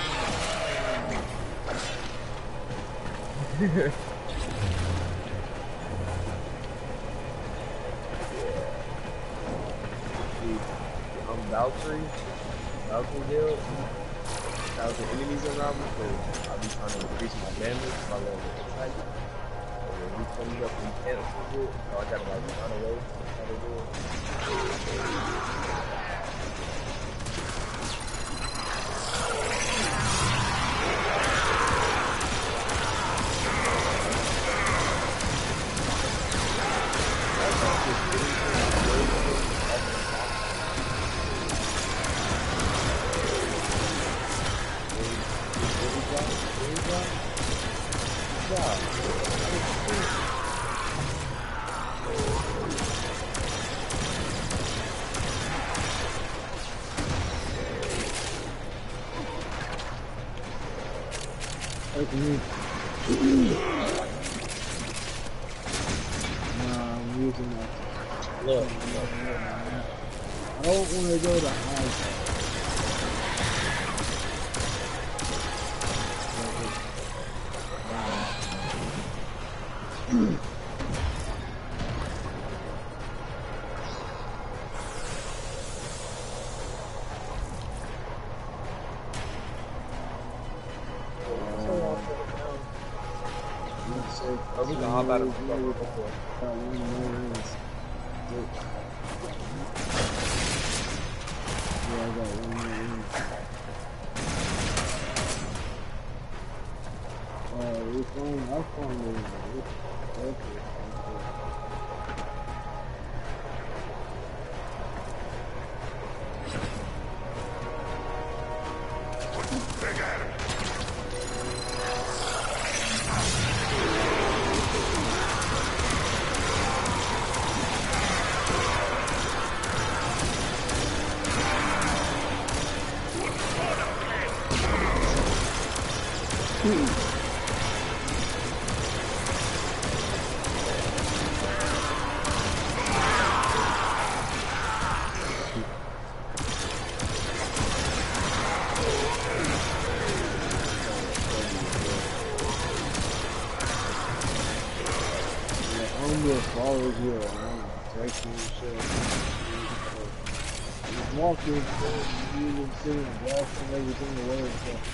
Yeah. I'm Valkyrie. Valkyrie guild. Thousand enemies around me, so I'll be trying to increase my damage by level attack. And when he comes up and cancels it, so I gotta like run away. How to do it. don't want to go to high. Or we can hop out of the follows you around, protecting yourself. Just walking, you can see and blasting everything away and stuff.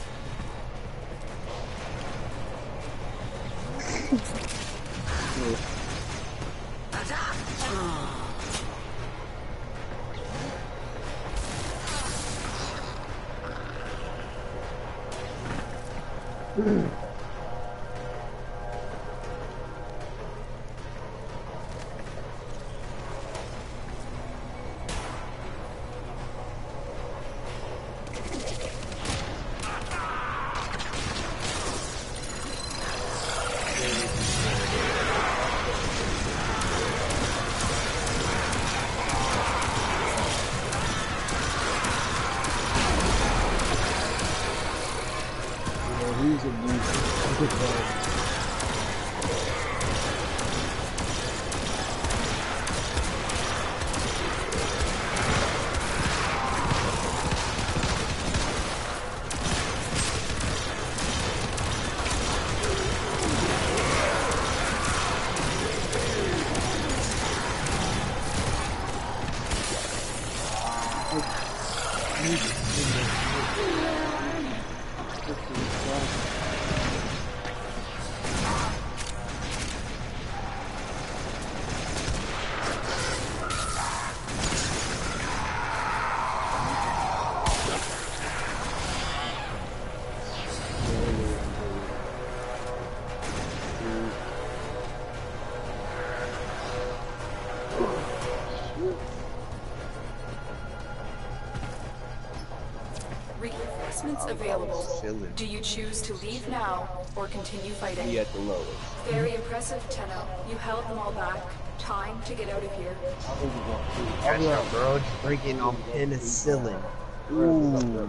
Reinforcements available. Do you choose to leave now or continue fighting? Be at the lowest. Very impressive, Tenno. You held them all back. Time to get out of here. Catch up, bro. Just drinking on penicillin. Ooh.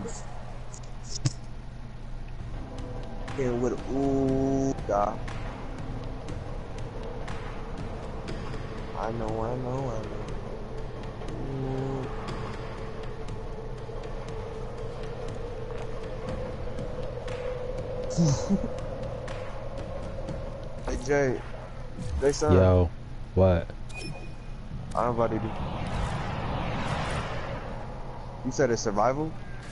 Getting with ooh, God. I know, I know, I know. Ooh. Hey Jay, they son. Yo, what? I'm about to do. You said it's survival?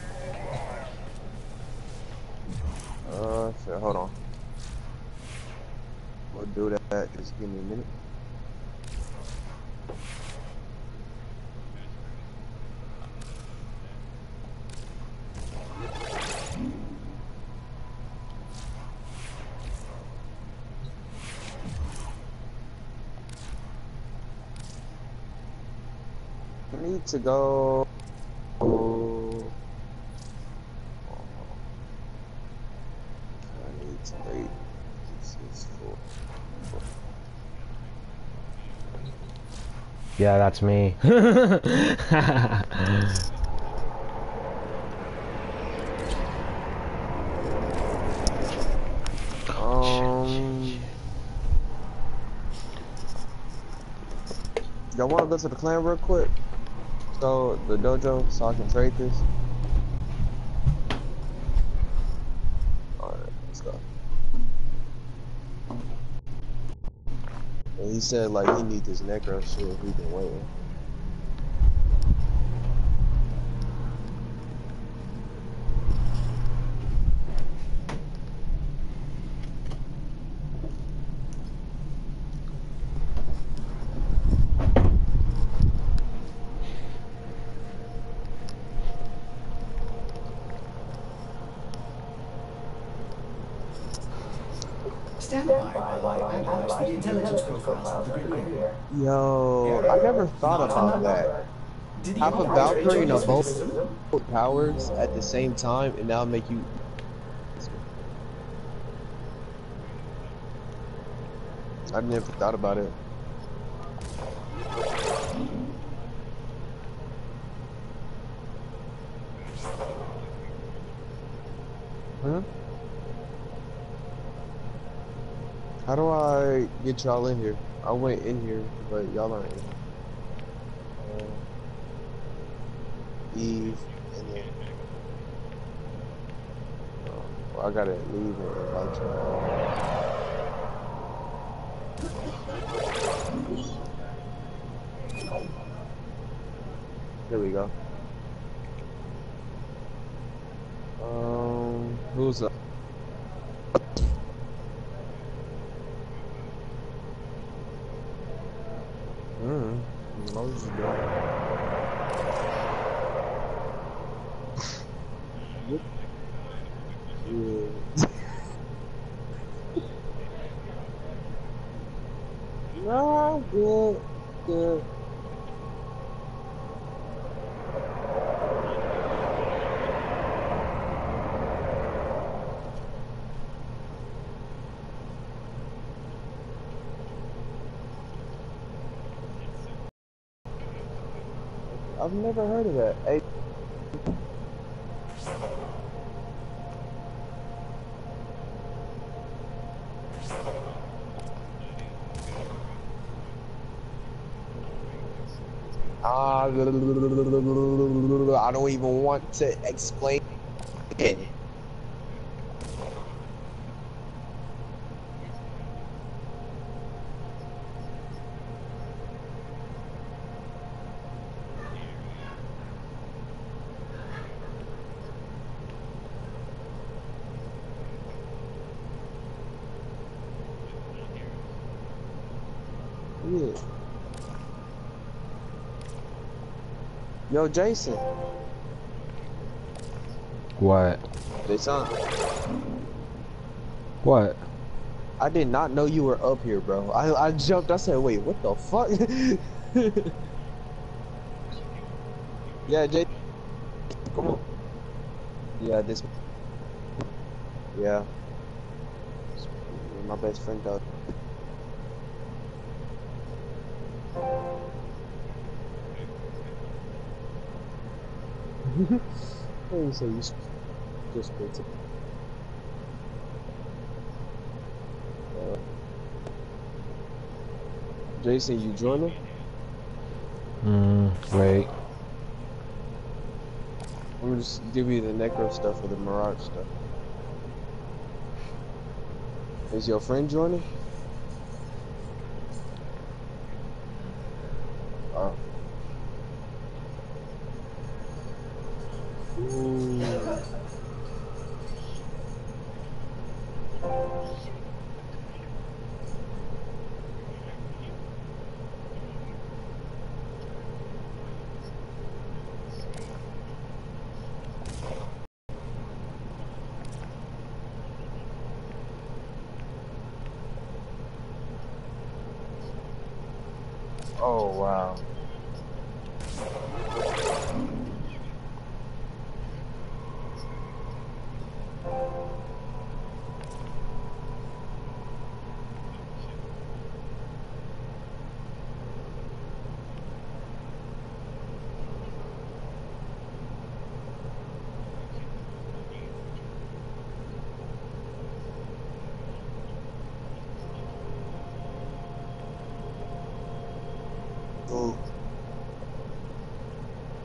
Uh, shit, hold on. We'll do that. Just give me a minute. I need to go. I need to wait. This is four. Yeah, that's me. um, y'all want to go to the clan real quick? So the dojo, so I can trade this. Alright, let's go. And he said like he needs this necro shit. He been waiting. Stand by while I analyze the intelligence profiles of the Grenier. Yo, I never thought about that. Did the Have a operator Valkyrie and a enjoy bolt his criticism? powers at the same time, and now make you. I never thought about it. Huh? How do I get y'all in here? I went in here, but y'all aren't in here. Uh, Eve, and then. Oh, well, I gotta leave and invite you. There we go. Um, who's up? Hmm. What was you doing? Yeah. No, good, good. I've never heard of that. Hey. Ah, I don't even want to explain it. Yeah. Yo, Jason. What? Jason. What? I did not know you were up here, bro. I I jumped. I said, wait, what the fuck? Yeah, Jay. Come on. Yeah, this. Yeah. My best friend does. Hey, so you just wait to. Uh, Jason, you join him? Hmm. Wait. I'm gonna just give you the necro stuff or the mirage stuff. Is your friend joining? Oh. Ooh. Oh wow. Ooh.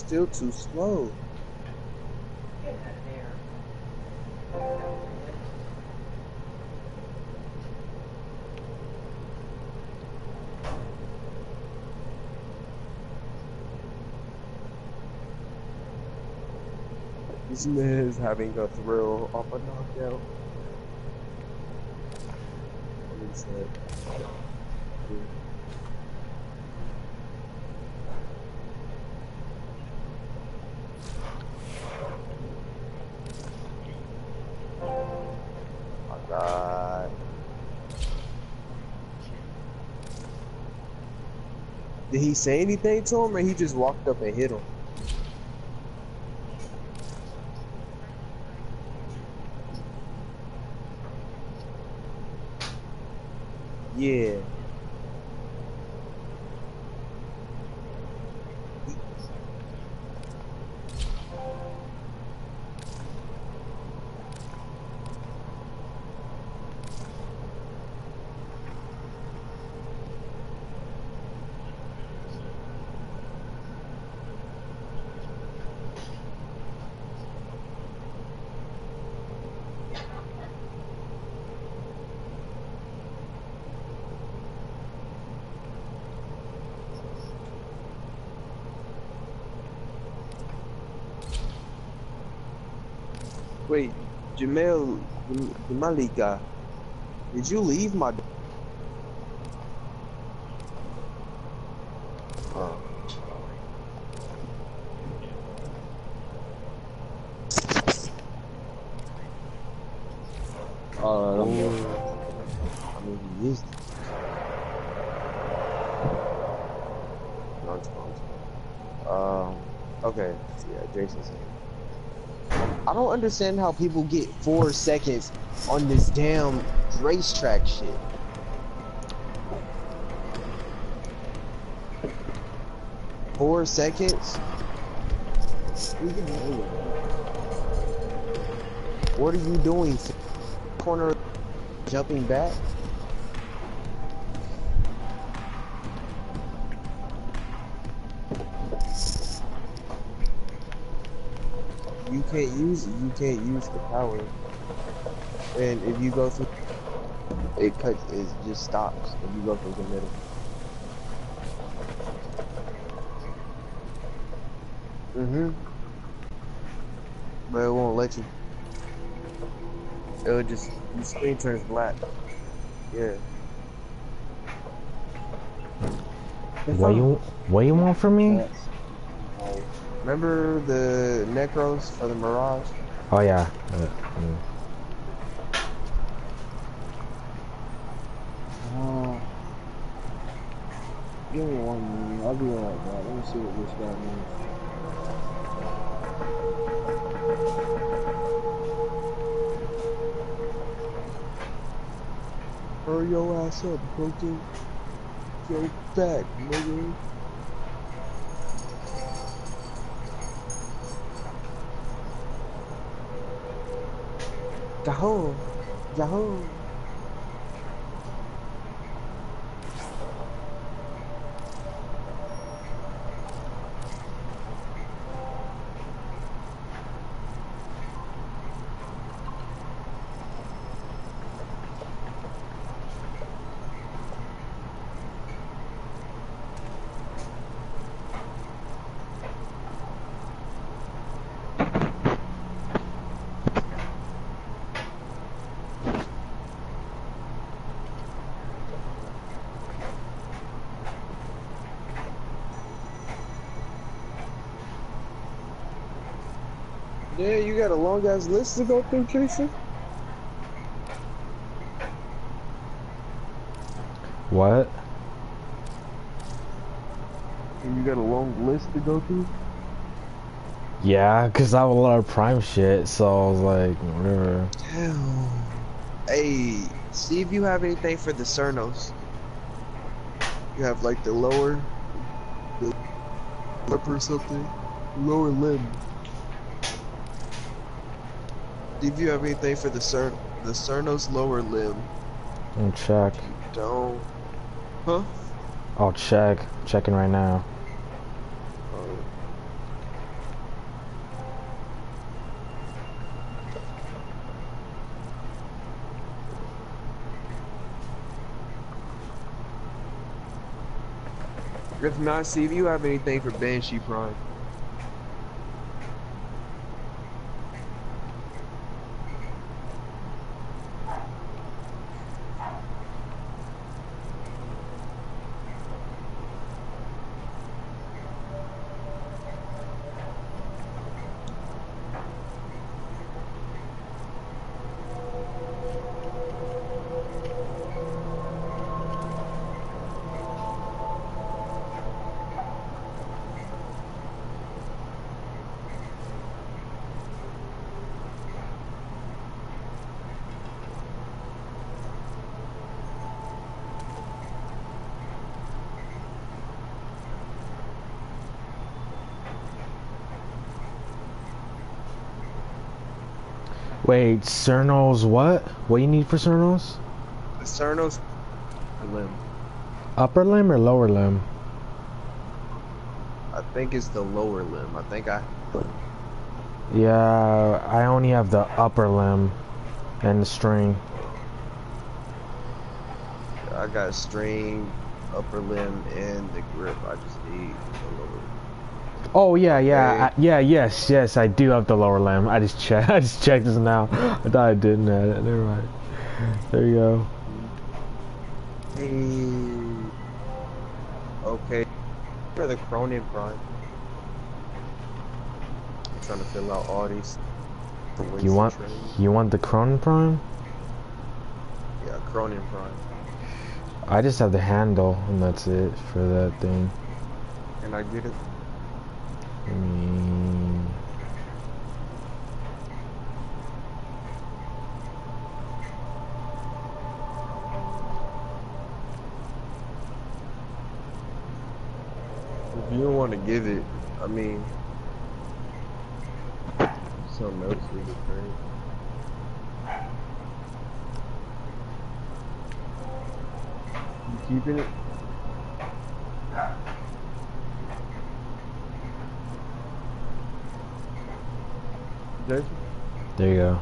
still too slow. This man is having a thrill off a knockout. What is that? My God. Did he say anything to him, or he just walked up and hit him? Yeah. Wait, Jamel, Jamalika, did you leave my? Oh. Uh, I mean, he is. No, it's fine. Um. Okay. Yeah, Jason said. I don't understand how people get four seconds on this damn racetrack shit. Four seconds? What are you doing? Corner jumping back? You can't use it. You can't use the power. And if you go through, it cuts. It just stops if you go through the middle. Mhm. But it won't let you. It'll just the screen turns black. Yeah. What you what you want from me? Remember the Necros for the Mirage? Oh yeah. Uh, mm. Uh, give me one minute. I'll be right back. Let me see what this guy means. Hurry your ass up, broken. Go back, nigga. Yahoo! Yahoo! Yeah, you got a long ass list to go through, Jason? What? You got a long list to go through? Yeah, cause I have a lot of Prime shit, so I was like, whatever. Damn. Hey, see if you have anything for the Cernos. You have like the lower, the lip or something, lower limb. See if you have anything for the Cer the Cernos lower limb. Let me check. Don't. Huh? I'll check. Checking right now. Uh, If not, see if you have anything for Banshee Prime. Wait, Cernos what? What do you need for Cernos? The Cernos limb. Upper limb or lower limb? I think it's the lower limb. I think I. Yeah, I only have the upper limb and the string. I got string, upper limb, and the grip. I just need the lower limb. Oh yeah, yeah, Okay. I, yeah, yes, yes, I do have the lower limb. I just checked. I just checked this now. I thought I didn't have it. Never mind. There you go. Hey. Okay. For the Cronin Prime. I'm trying to fill out all these. The You wasted want, trade. you want the Cronin Prime? Yeah, Cronin Prime. I just have the handle, and that's it for that thing. Can I get it? I mean, If you don't want to give it, I mean, something else we could trade. You keeping it? Jason? there you go.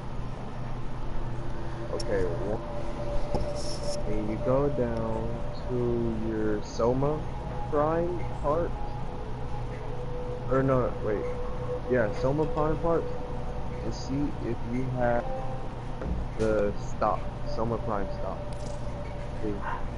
Okay, one. And you go down to your Soma Prime part. Or no, wait. Yeah, Soma Prime parts. And see if you have the stop. Soma Prime stop. See.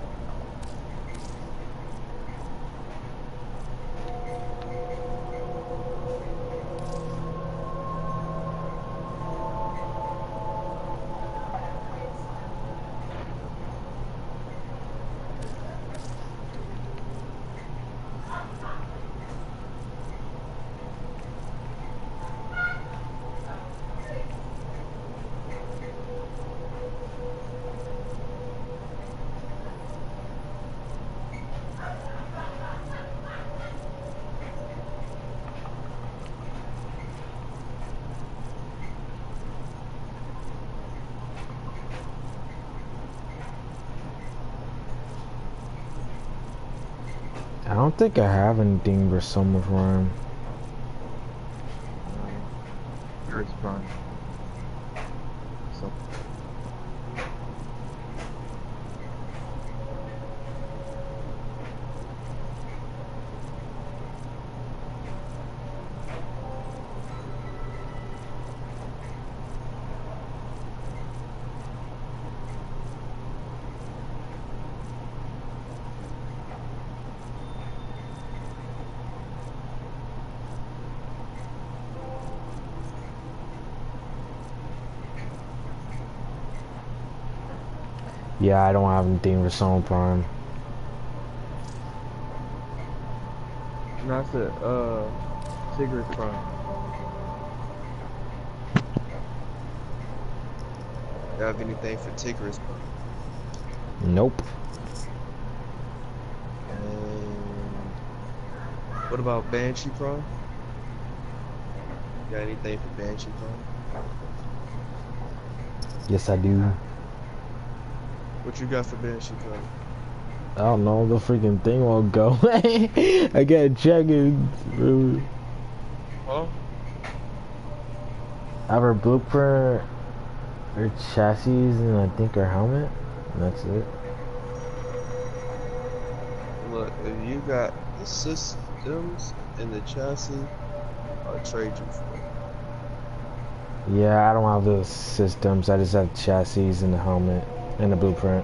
I don't think I have anything for Summer Prime. Earth Prime. So. Yeah, I don't have anything for Summer Prime. And I said, uh, Tigris Prime. You have anything for Tigris Prime? Nope. And what about Banshee Prime? You got anything for Banshee Prime? Yes, I do. What you got for Banshee Prime? I don't know, the freaking thing won't go. I gotta check it. Really. Huh? I have her blueprint, her chassis, and I think her helmet. And that's it. Look, if you got the systems and the chassis, I'll trade you for it. Yeah, I don't have the systems. I just have chassis and the helmet and the blueprint.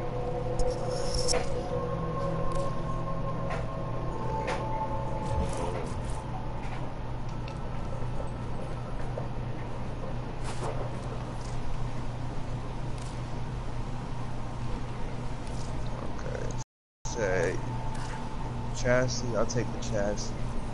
Okay. Say chassis. I'll take the chassis.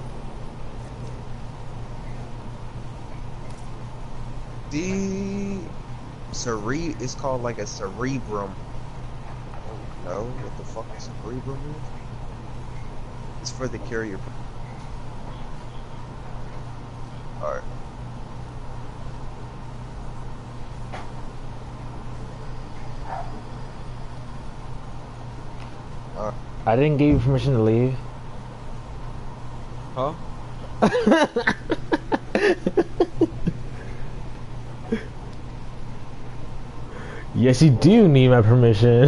The cere is called like a cerebrum. Oh no, what the fuck is cerebrum is? It's for the carrier. Alright. Alright. I didn't give you permission to leave. Huh? Yes, you do need my permission.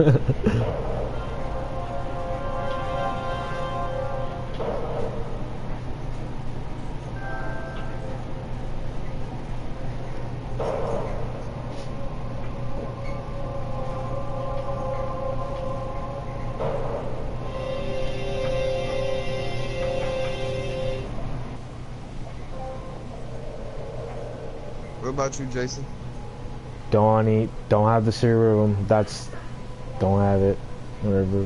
What about you, Jason? Don't eat. Don't have the cereal. That's. Don't have it. Whatever.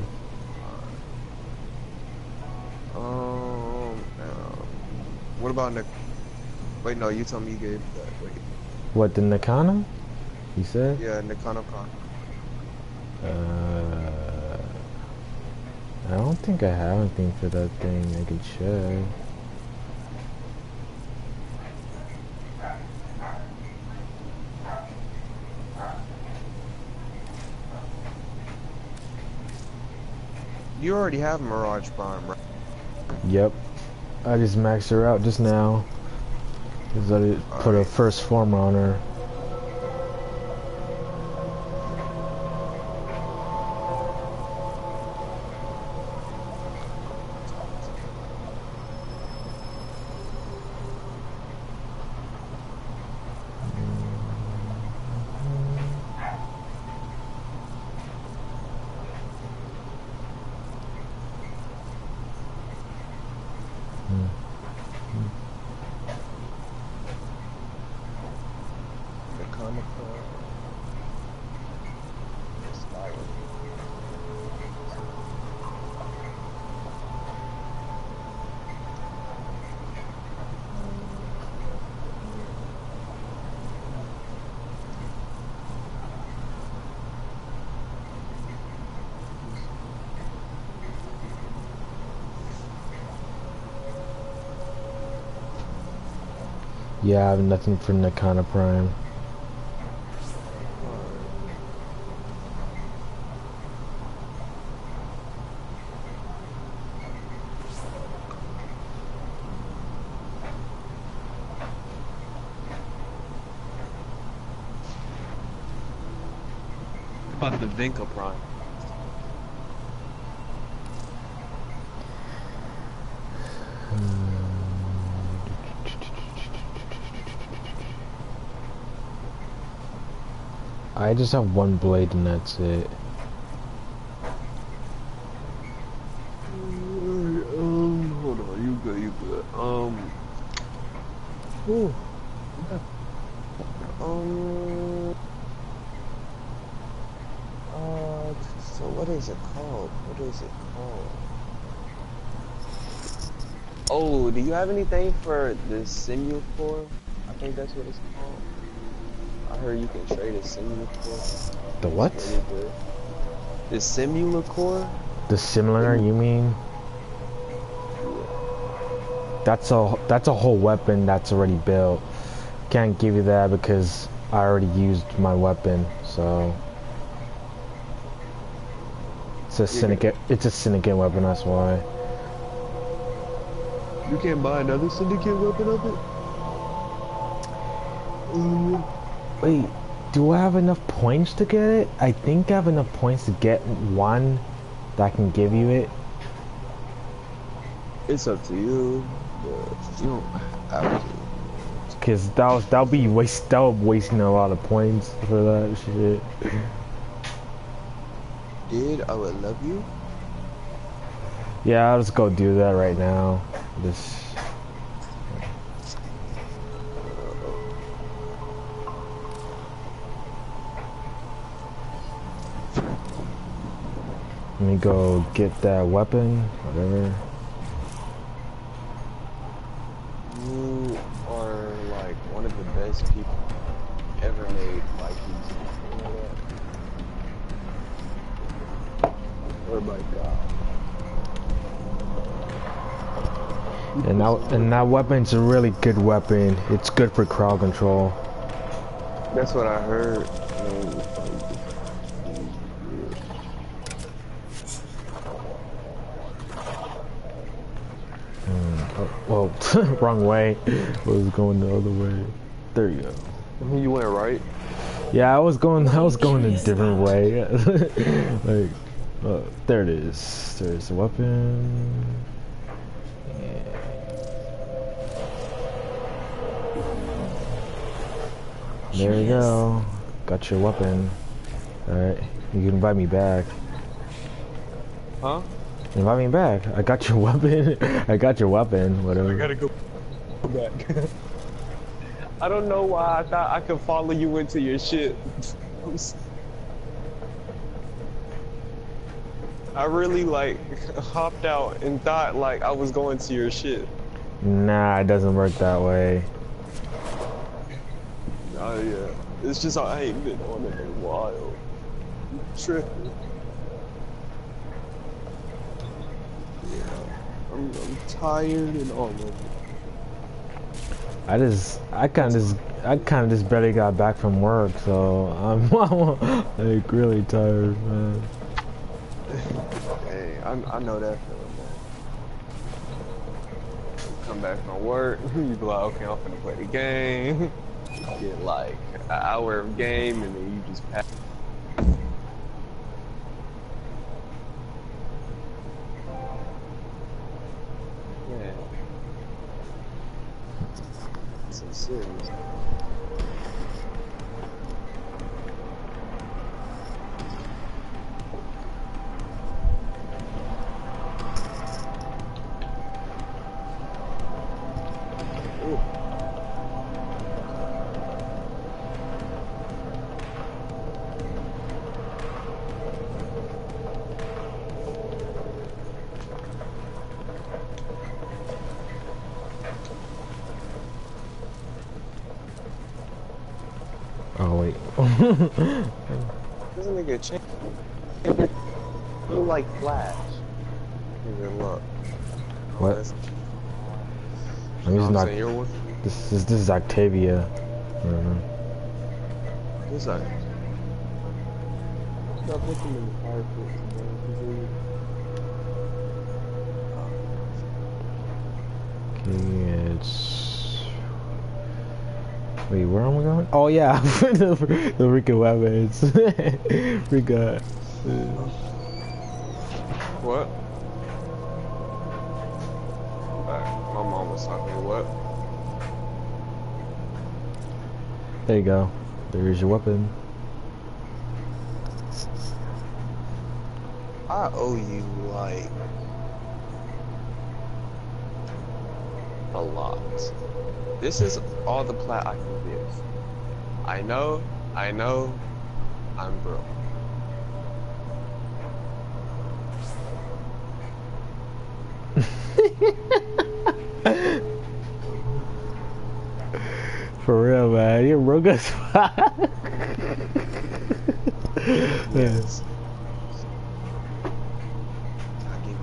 Um. uh, what about Nick? Wait, no. You told me you gave that. Wait. What, the Nakana? You said? Yeah, Nakano Con. Uh. I don't think I have anything for that thing. I can check. You already have Mirage Prime, right? Yep. I just maxed her out just now. Cause I did put a first forma on her. Nakano Con. Yeah, I have nothing for Nakana Prime. About the Vinca Prime. I just have one blade and that's it. Um, hold on, you good, you good. Um, ooh, um, uh, so what is it called? What is it called? Oh, do you have anything for the Simulcore? I think that's what it's called. I heard you can trade a Simulcore. The what? Really good. The Simulcore? The similar, you mean? That's a that's a whole weapon that's already built. Can't give you that because I already used my weapon, so it's a syndicate. It's a syndicate weapon. That's why. You can't buy another syndicate weapon of it? Mm. Wait, do I have enough points to get it? I think I have enough points to get one that can give you it. It's up to you, but you don't have to. Cause that was that'll be waste that'll be wasting a lot of points for that shit. Did I would love you? Yeah, I'll just go do that right now. Just let me go get that weapon, whatever. You are like one of the best people ever made Vikings. You know that? Oh my god. And that and that weapon's a really good weapon. It's good for crowd control. That's what I heard. Well, wrong way. I was going the other way. There you go. You went right. Yeah, I was going. I was going a different way. Like, uh, there it is. There's the weapon. Yeah. There you go. Got your weapon. All right, you can invite me back. Huh? Invite me back. I got your weapon. I got your weapon. Whatever. I gotta go back. I don't know why I thought I could follow you into your shit. I really like hopped out and thought like I was going to your shit. Nah, it doesn't work that way. Oh yeah, it's just I ain't been on it in a while. Tripping. I'm, I'm tired and all of it. I just, I kind of just, I kind of just barely got back from work, so I'm like really tired, man. Hey, I, I know that feeling, man. Come back from work, you be like, okay, I'm finna play the game. Get like an hour of game, and then you just pass. So serious. Ooh. Oh wait. Doesn't make a change. You like Flash. Good luck. What? That's, I'm you know just what not. I'm saying? You're one. This is this is Octavia. Whatever. What's that? Stop looking in the fireplace, man. Okay, it's. Wait, where am I going? Oh yeah, the the freaking weapons. Freaking. What? Alright, my mom was talking. What? There you go. There's your weapon. I owe you like a lot. This is all the plat I can give. I know, I know, I'm broke. For real, man. You're broke as fuck. Yes. I'll give you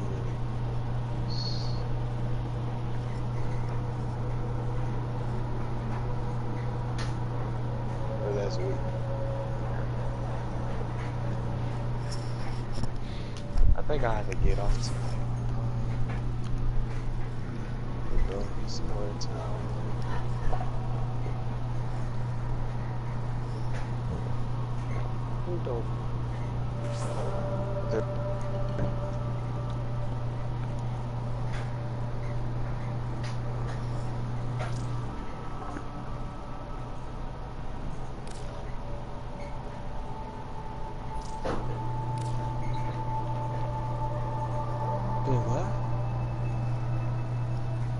oh, that's weird. I think I have to get off tonight. Go somewhere in town. Who don't? There.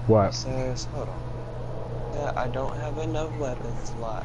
What? Says, hold on. Yeah, I don't have enough weapons left.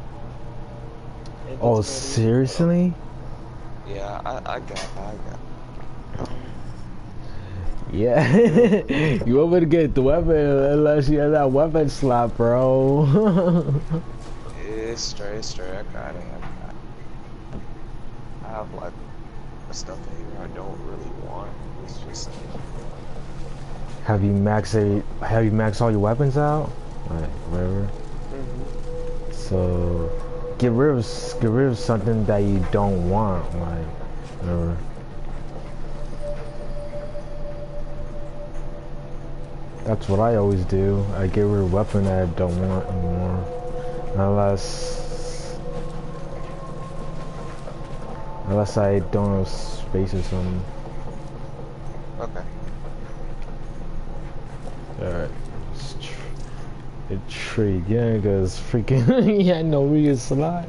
Oh, Inventory. seriously? Yeah, I, I got it, I got it. Yeah. You want me to get the weapon unless you have that weapon slot, bro. It's straight, straight. I got it. I got it. I have like stuff in here I don't really want. It's just. Have you maxed it? Have you maxed all your weapons out? Like whatever. Mm-hmm. So get rid of get rid of something that you don't want, like whatever. That's what I always do. I get rid of weapon that I don't want anymore, unless unless I don't have space or something. Okay. Alright. A trade, yeah, because freaking he had no real slide.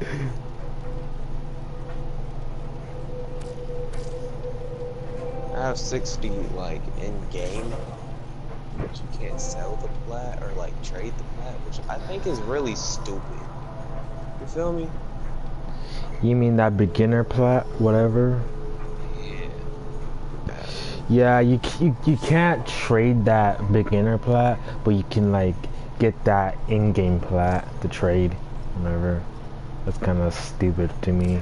I have sixty like in game, but you can't sell the plat or like trade the plat, which I think is really stupid. You feel me? You mean that beginner plat, whatever? Yeah. Bad. Yeah, you, you you can't trade that beginner plat, but you can like get that in-game plat to trade, whatever. That's kind of stupid to me.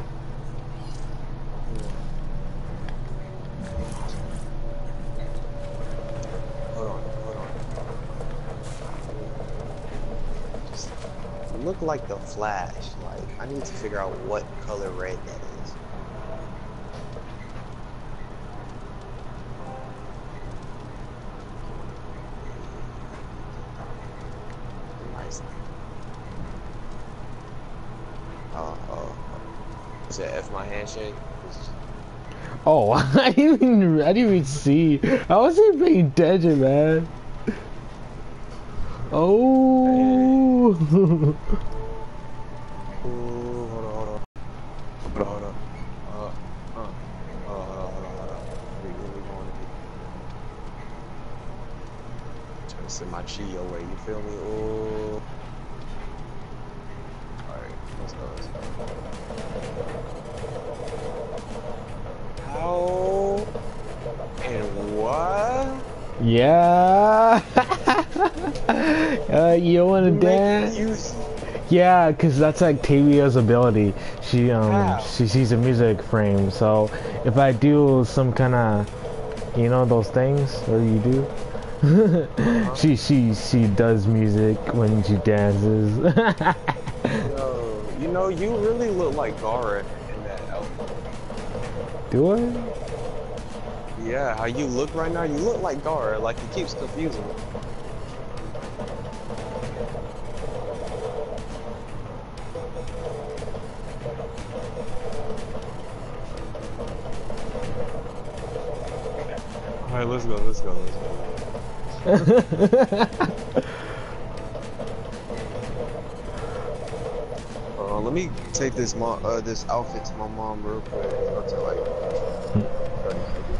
Hold on, hold on. Just, you look like the Flash. Like I need to figure out what color red that is. Nice. Oh, oh. Is that F my handshake? Oh, I didn't even, I didn't even see. I wasn't paying attention, man. Oh. Ooh, hold on, hold on. Hold on, hold on. Uh, uh, hold on, hold on, hold on, hold on. Where we, where we going to be? Trying to send my chi your way, you feel me? Ooh. Alright, let's go, let's go. How? And what? Yeah. uh, you don't want to dance? Use Yeah, cause that's like Tavia's ability. She um How? she sees a music frame. So if I do some kind of, you know, those things, what do you do? Uh-huh. she she she does music when she dances. Yo, you know, you really look like Gara in that outfit. Do I? Yeah, how you look right now, you look like Gara. Like, it keeps confusing me. Alright, let's go, let's go, let's go. uh, let me take this mom, uh, this outfit to my mom real quick. I'll tell like thirty seconds.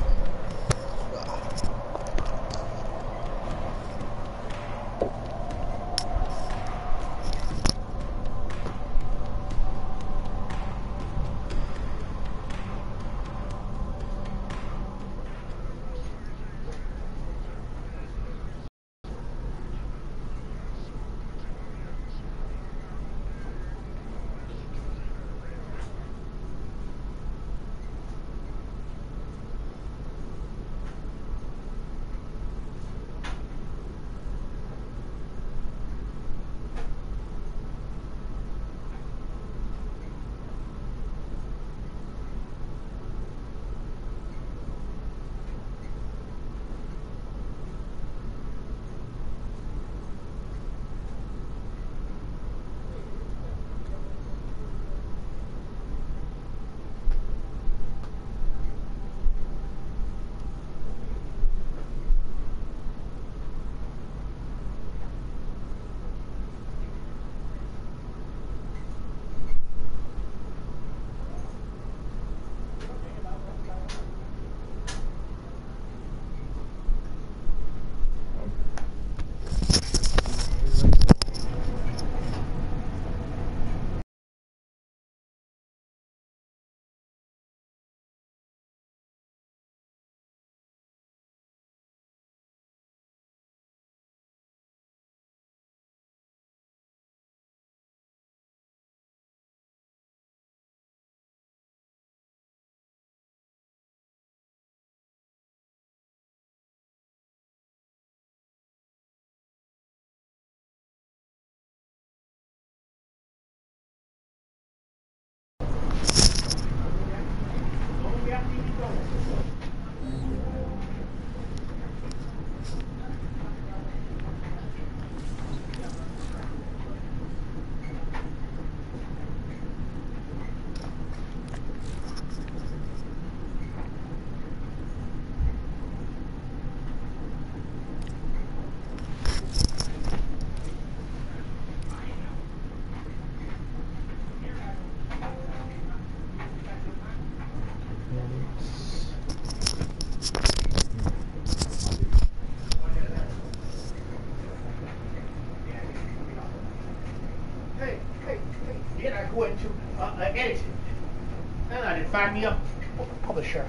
Then I go into uh, uh, editing. Then I did find me a publisher.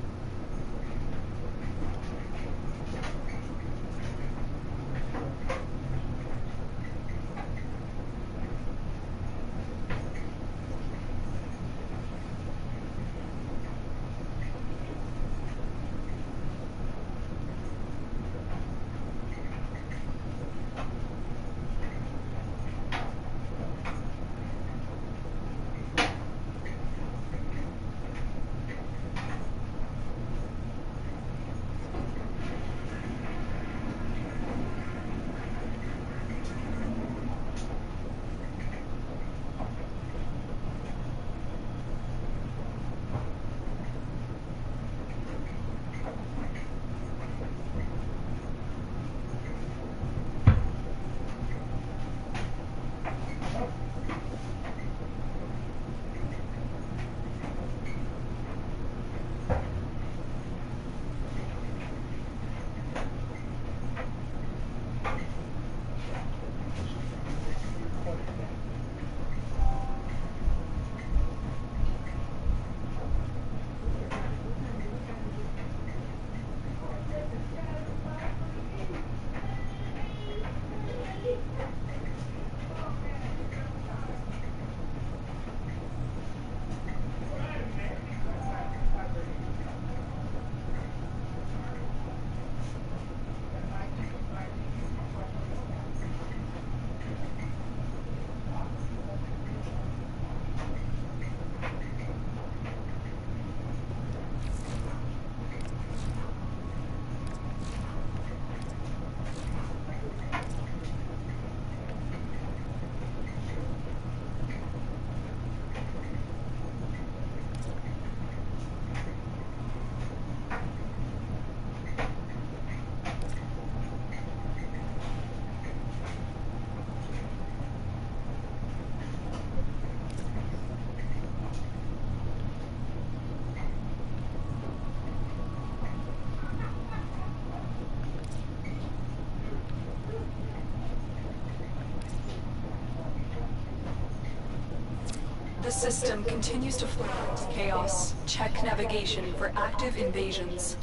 The system continues to flow into chaos. Check navigation for active invasions.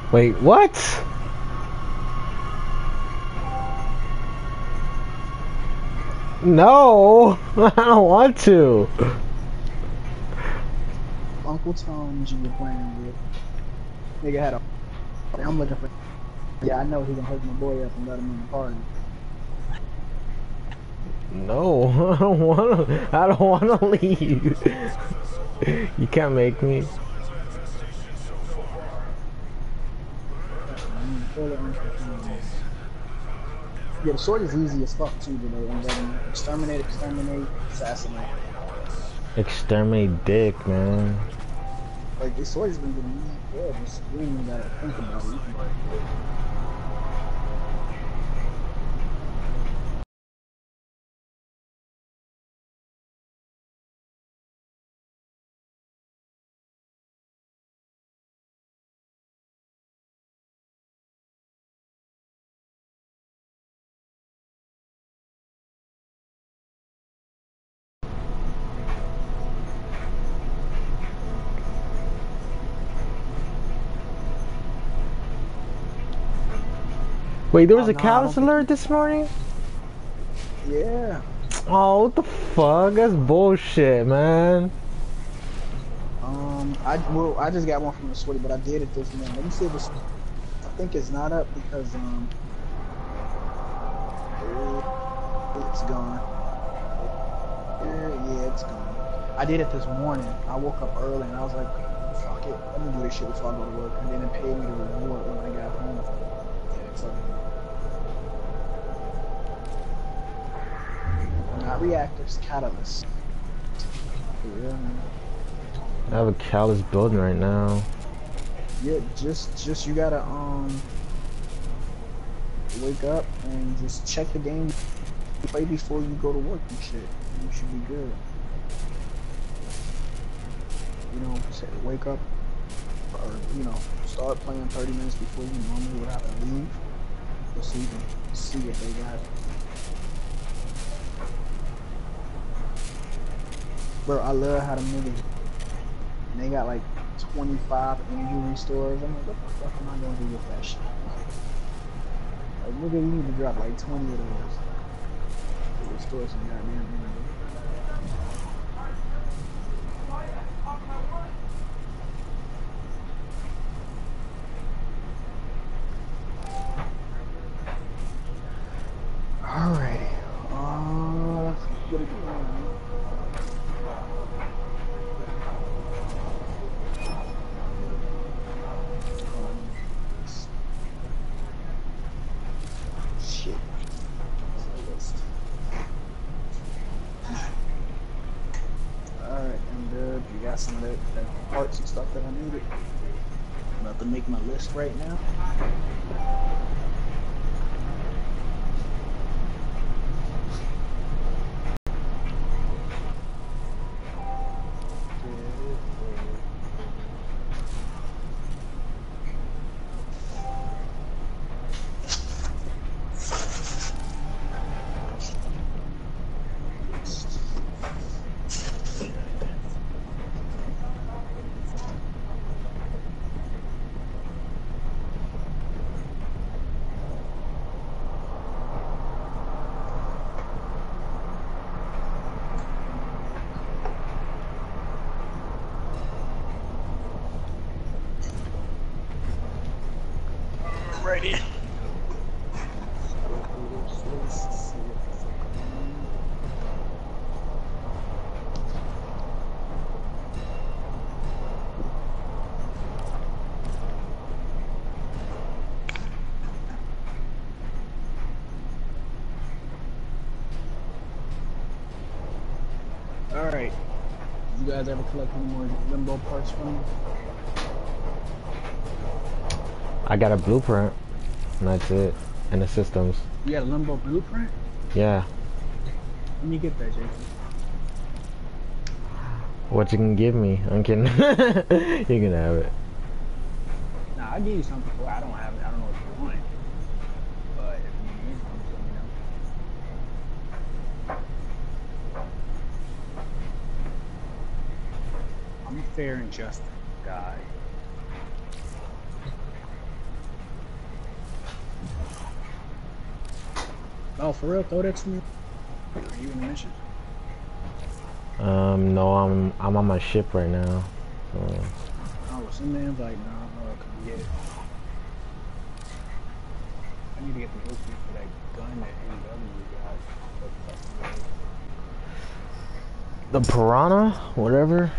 Wait, what? No, I don't want to. Uncle Tom's you were playing with. Nigga had a. I'm looking for. Yeah, I know he gonna hook my boy up and let him in the party. No, I don't want to. I don't want to leave. You can't make me. Yeah, the sword is easy as fuck too today. I'm letting you exterminate, exterminate, assassinate. Exterminate dick, man. Like this sword has been getting me good. Just you ain't even gotta think about it. You can... Wait, there was Oh, a no, callus alert think... this morning? Yeah. Oh, what the fuck? That's bullshit, man. Um, I well, I just got one from the sweaty, but I did it this morning. Let me see if it's. I think it's not up because um, it's gone. Yeah, yeah, it's gone. I did it this morning. I woke up early and I was like, fuck it, let me do this shit before I go to work. And then it paid me the reward when I got home. Yeah, it's up. Not reactors, catalysts. Yeah. I have a callus building right now. Yeah, just just you gotta um wake up and just check the game you play before you go to work and shit. You should be good. You know, say, wake up or you know start playing thirty minutes before you normally would have to leave, just so you can see what they got. Bro, I love how the niggas they got like twenty-five injury restores. I'm like, what the fuck am I gonna do with that shit? Like, nigga, you need to drop like twenty of those to restore some goddamn injury. Alrighty. Uh, let's get it going. Shit. Alright, and uh, you got some of that, that parts and stuff that I needed. I'm about to make my list right now. Ready. Alright. You guys ever collect any more limbo parts from me? I got a blueprint, and that's it. And the systems. You got a limbo blueprint? Yeah. Let me get that, Jason. What you can give me? I'm kidding. You can have it. Nah, I'll give you something for it. I don't have it. I don't know what you want. But if you need something, let me know. I'm a fair and just guy. Oh, for real? Throw that to me. Are you in the mission? Um, no, I'm I'm on my ship right now. So. Oh, well, send the invite now. Uh, come get it. I need to get the blueprint for that gun that N W got. The Piranha, whatever.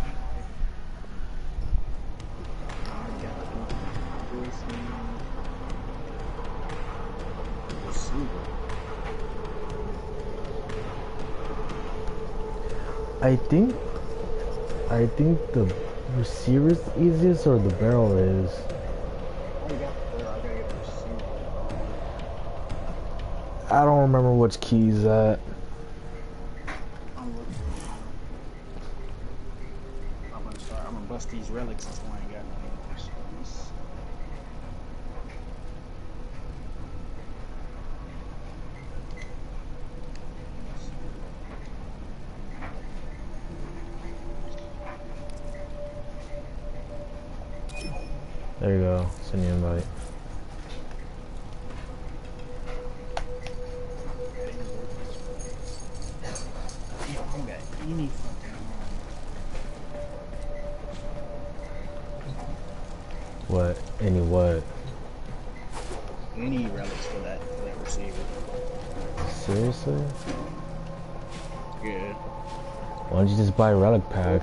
I think, I think the receiver's easiest or the barrel is. I don't remember which key's at. I'm gonna start. I'm gonna bust these relics since I ain't got no more service. There you go. Send you an invite. Any fucking What? Any what? any relics for that for that receiver. Seriously? Yeah. Why don't you just buy a relic pack?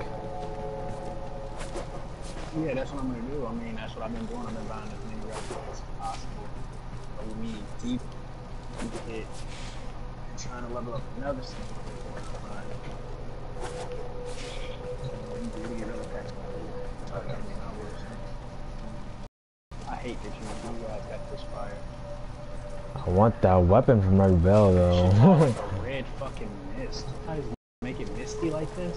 Yeah, that's what I'm gonna do. I mean, that's what I've been doing. I've been buying as many relics as possible. But with me deep, deep hit, and trying to level up another single. I hate that you, you guys got this fire. I want that weapon from Red Bell though. Like a red fucking mist. How does it make it misty like this?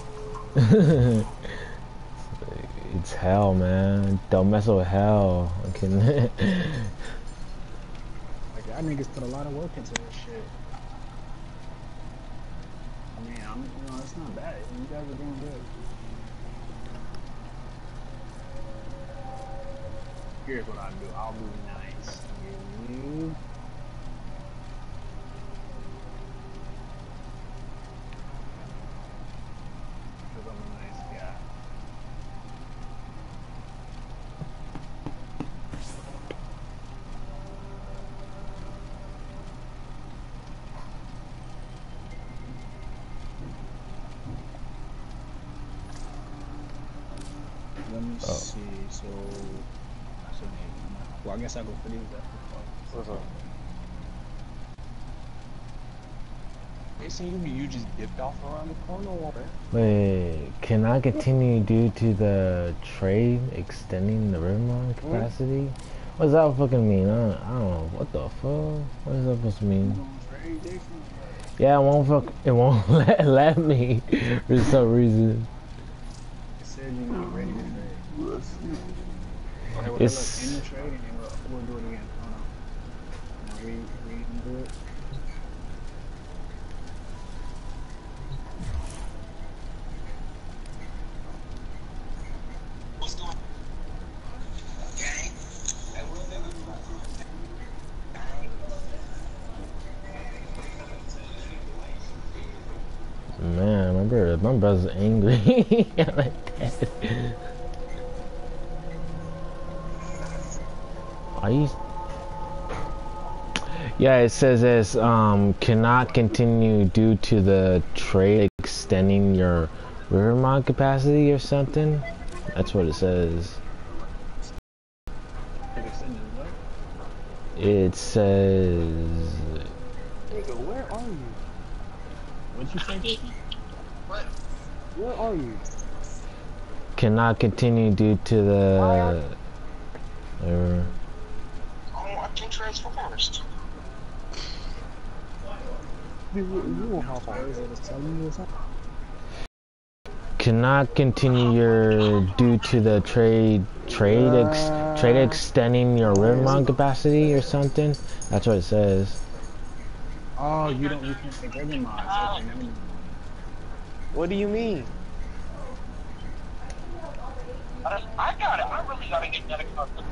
It's hell, man. Don't mess with hell. Okay. Like, y'all niggas put a lot of work into this shit. I mean, I'm, you know, it's not bad. You guys are doing good. Here's what I'll do. I'll be nice. You. Because I'm a nice guy. Let me Oh. see. So. Well, I guess I'll go for these after. What's up? Jason, you you just dipped off around the corner, or Wait, can I continue due to the trade extending the river capacity? What does that fucking mean? I don't, I don't know. What the fuck? What is that supposed to mean? Yeah, it won't fuck. It won't let, let me for some reason. It said you're not ready to trade. Okay, well, It's. look, in the trade, and then we'll, we'll do it again. Hold on. Now we, we can do it. What's going on? Gang? Hey, what nigga you got? Man, my brother, my brother's angry. Like that. Are you? Yeah, it says this um cannot continue due to the trade extending your river mod capacity or something. That's what it says. It says. Nigga, where are you? What'd you say, Jason? What? Where are you? Cannot continue due to the. Whatever. I can transfer first. You, you won't hop on. Is it telling you or something? Cannot continue your due to the trade trade ex, trade extending your river mod capacity or something. That's what it says. Oh, you don't. You can't take river mods. Okay, never mind. what do you mean? I, I got it. I really gotta get that accomplished.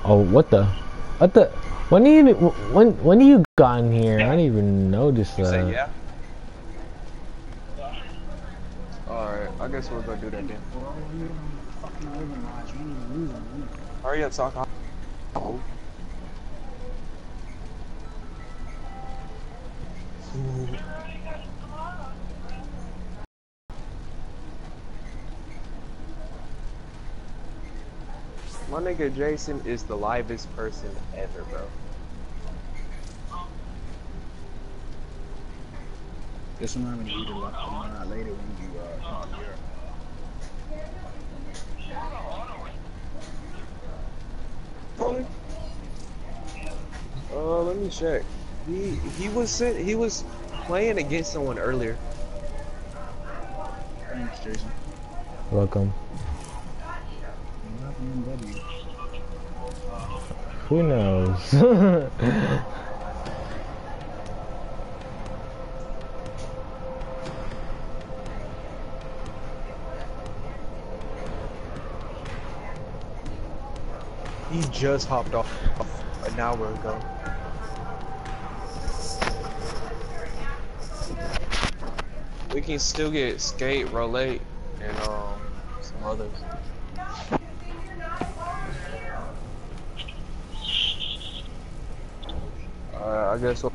Oh, what the? What the? When do you when when do you got in here? I didn't even notice You say that. yeah? Alright, I guess we'll go do that then. Bro, you don't fucking living lodge. You ain't even using me. Hurry up, Soccer. Oh. My nigga Jason is the livest person ever, bro. This remind me to eat a lot uh, later when you uh come to Europe. Uh, let me check. He he was sent, he was playing against someone earlier. Thanks, Jason. Welcome. Not B M W. Who knows? He just hopped off an hour ago. We can still get skate, roulette, and um some others. Uh, I guess we'll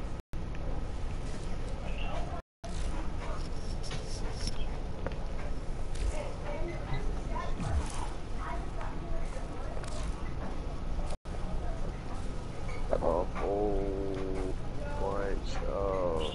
a whole bunch of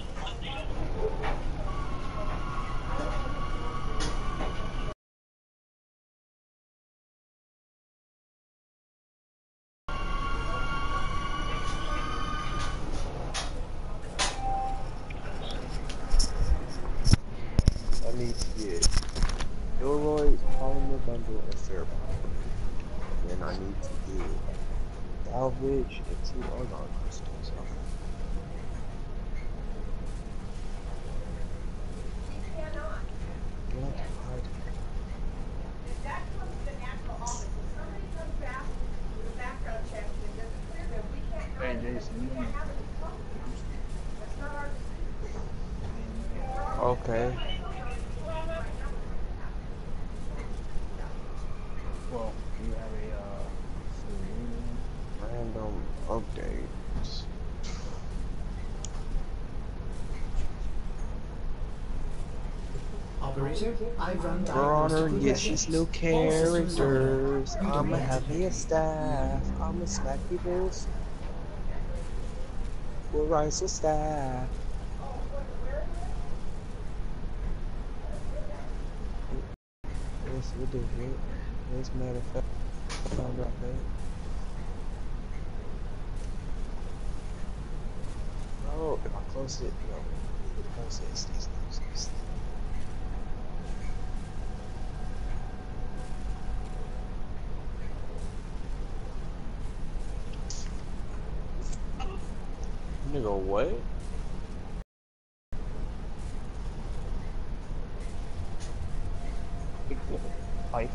I need to get Gilroy, polymer bundle, and fair power. Then I need to get salvage and two argon crystals. What? Hey, Jason, you don't Okay. Well, you have a uh Random updates. Operator, I've run For honor, diagnostic get these regressions. new All systems are characters. You don't I'ma need have to me a pay. staff. I'ma smack people's with rice with staff. Yes, we do it. As a matter of fact, found out that. Oh, if I close it, no. Close it, it stays closed. It stays Nigga, what? Life.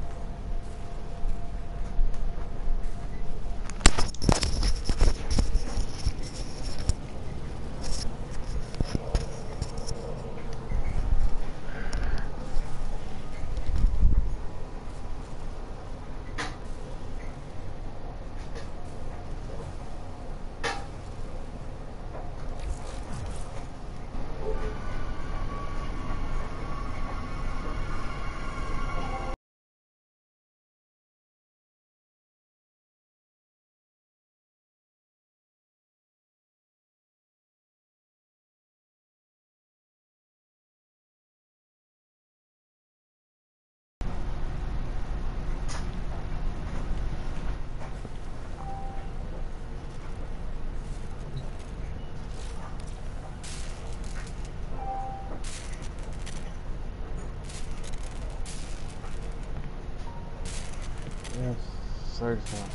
Yes, certified.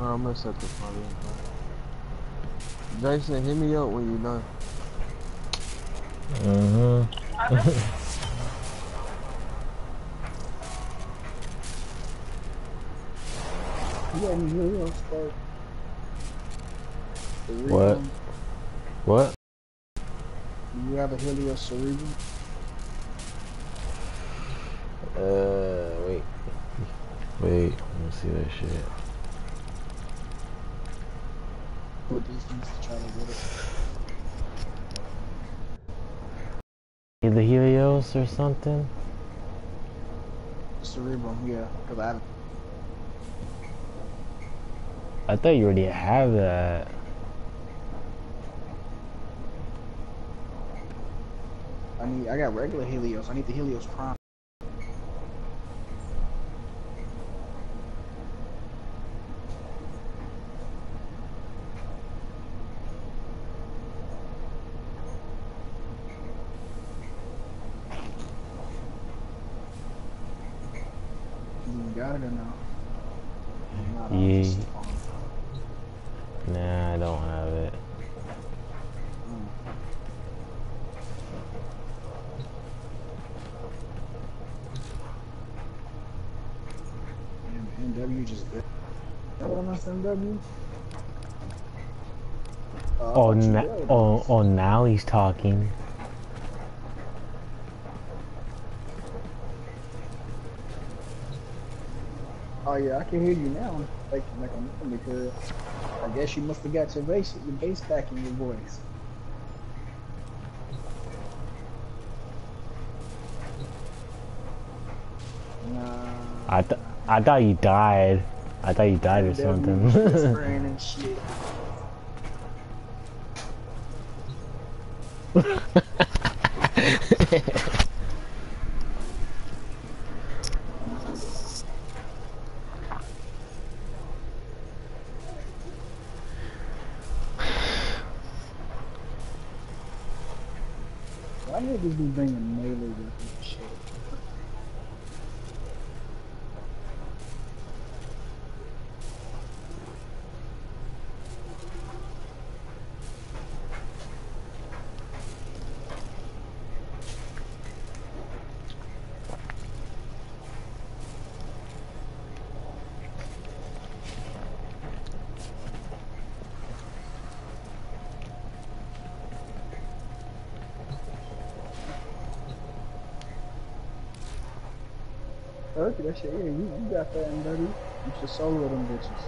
Alright, I'm gonna set this party on fire. Jason, hit me up when you're done. Mm-hmm. You got any Helios for What? What? Do you have a Helios Cerebrum? Uh, wait. Wait, let me see that shit. What these things to try to get it? The Helios or something? Cerebrum, yeah. Cause I haven't. I thought you already have that. I need. I got regular Helios. I need the Helios Prime. You got it or no? Not Yeah. obvious. Nah, I don't have it. N W just good. What am I saying, W? Uh, Oh, na oh, oh, now he's talking. Oh yeah, I can hear you now. Like, like I'm because I guess you must have got your bass, your bass back in your voice. Nah. I th I thought you died. I thought you died or something. Whispering and shit. Why niggas be bringing melee weapons and shit? Oh, look at that shit. Yeah, you, you got that in dirty. You should solo them bitches.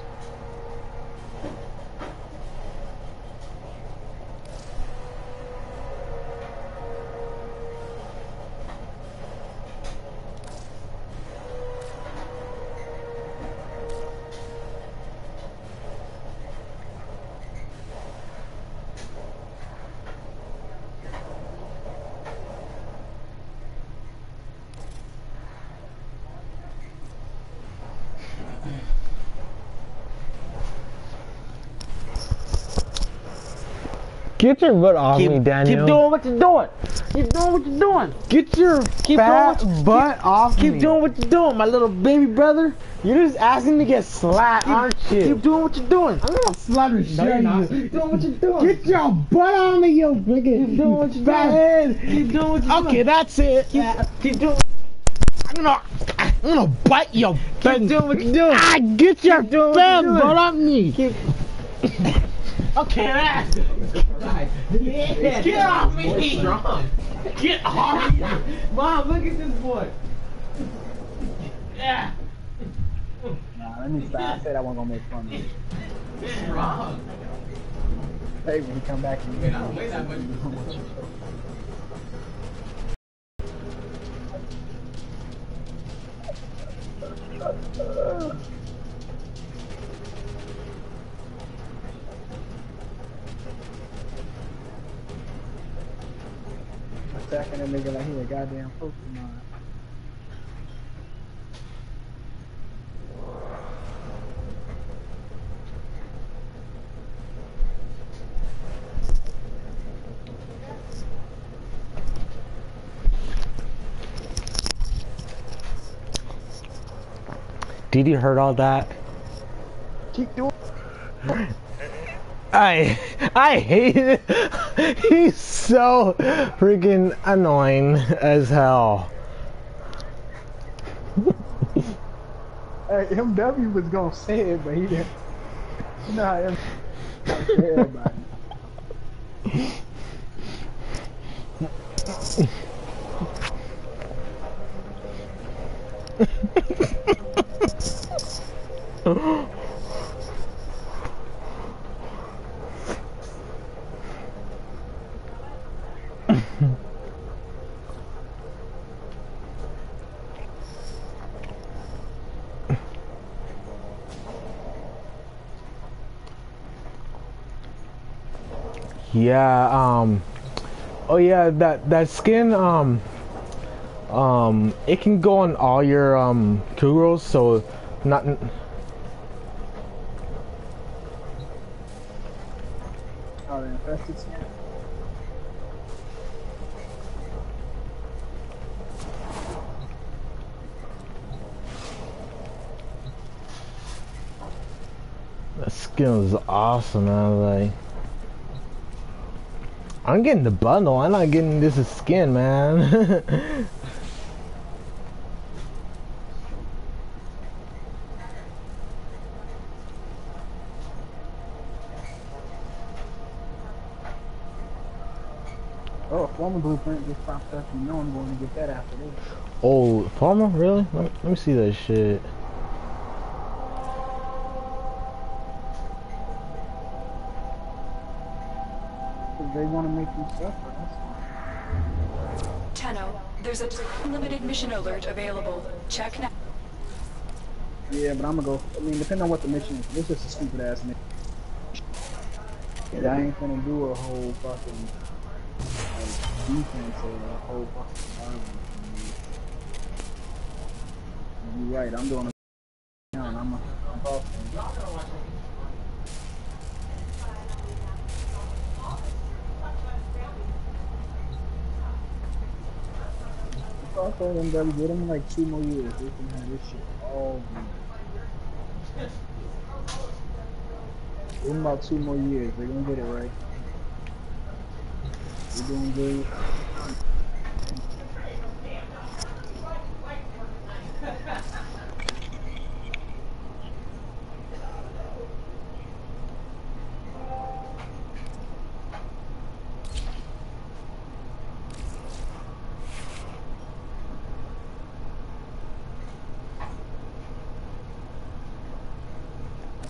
Get your butt off keep, me, Daniel. Keep doing what you're doing. Keep doing what you're doing. Get your keep fat doing what you, butt keep, off keep me. Keep doing what you're doing, my little baby brother. You're just asking to get slapped, keep, aren't you? Keep doing what you're doing. I'm gonna slap your shit. No, you're not. Keep doing what you're doing. Get your butt on me, you freaking Keep doing what you're fat doing. head. Keep doing what you're okay, doing. Okay, that's it. Keep, uh, keep doing. I'm gonna, I'm gonna bite your. Keep doing what you're doing. Ah, get your fat butt off me. Keep. Okay, that's yeah, get off me! Get off me! Mom, look at this boy! Yeah! Nah, let me stop. I said I wasn't gonna make fun of you. What's wrong? Hey, when you come back and you don't weigh that much. attacking that nigga like he a goddamn Pokemon. Did you heard all that? Keep doing I I hate it. He's so freaking annoying as hell. Hey, M W was gonna say it, but he didn't. You know how M W say everybody. Yeah, um oh yeah, that that skin um um it can go on all your um Kugels, so not Oh, the infested skin. that skin is awesome, man. Like I'm getting the bundle, I'm not getting this as skin, man. Oh, forma blueprint just popped up. You know I'm going to get that after this. Oh, Forma? Really? Let me, let me see that shit. If they want to make you suffer, that's fine. Tenno, there's a limited mission alert available. Check now. Yeah, but I'm gonna go. I mean, depending on what the mission is. This is a stupid ass mission. I ain't gonna do a whole fucking like, defense or a whole fucking army. You're right. I'm doing a down. I'm a. I'm posting. Also, them brother, get them like two more years. They can have this shit all good. Give them about two more years. They're gonna get it right. They're doing good.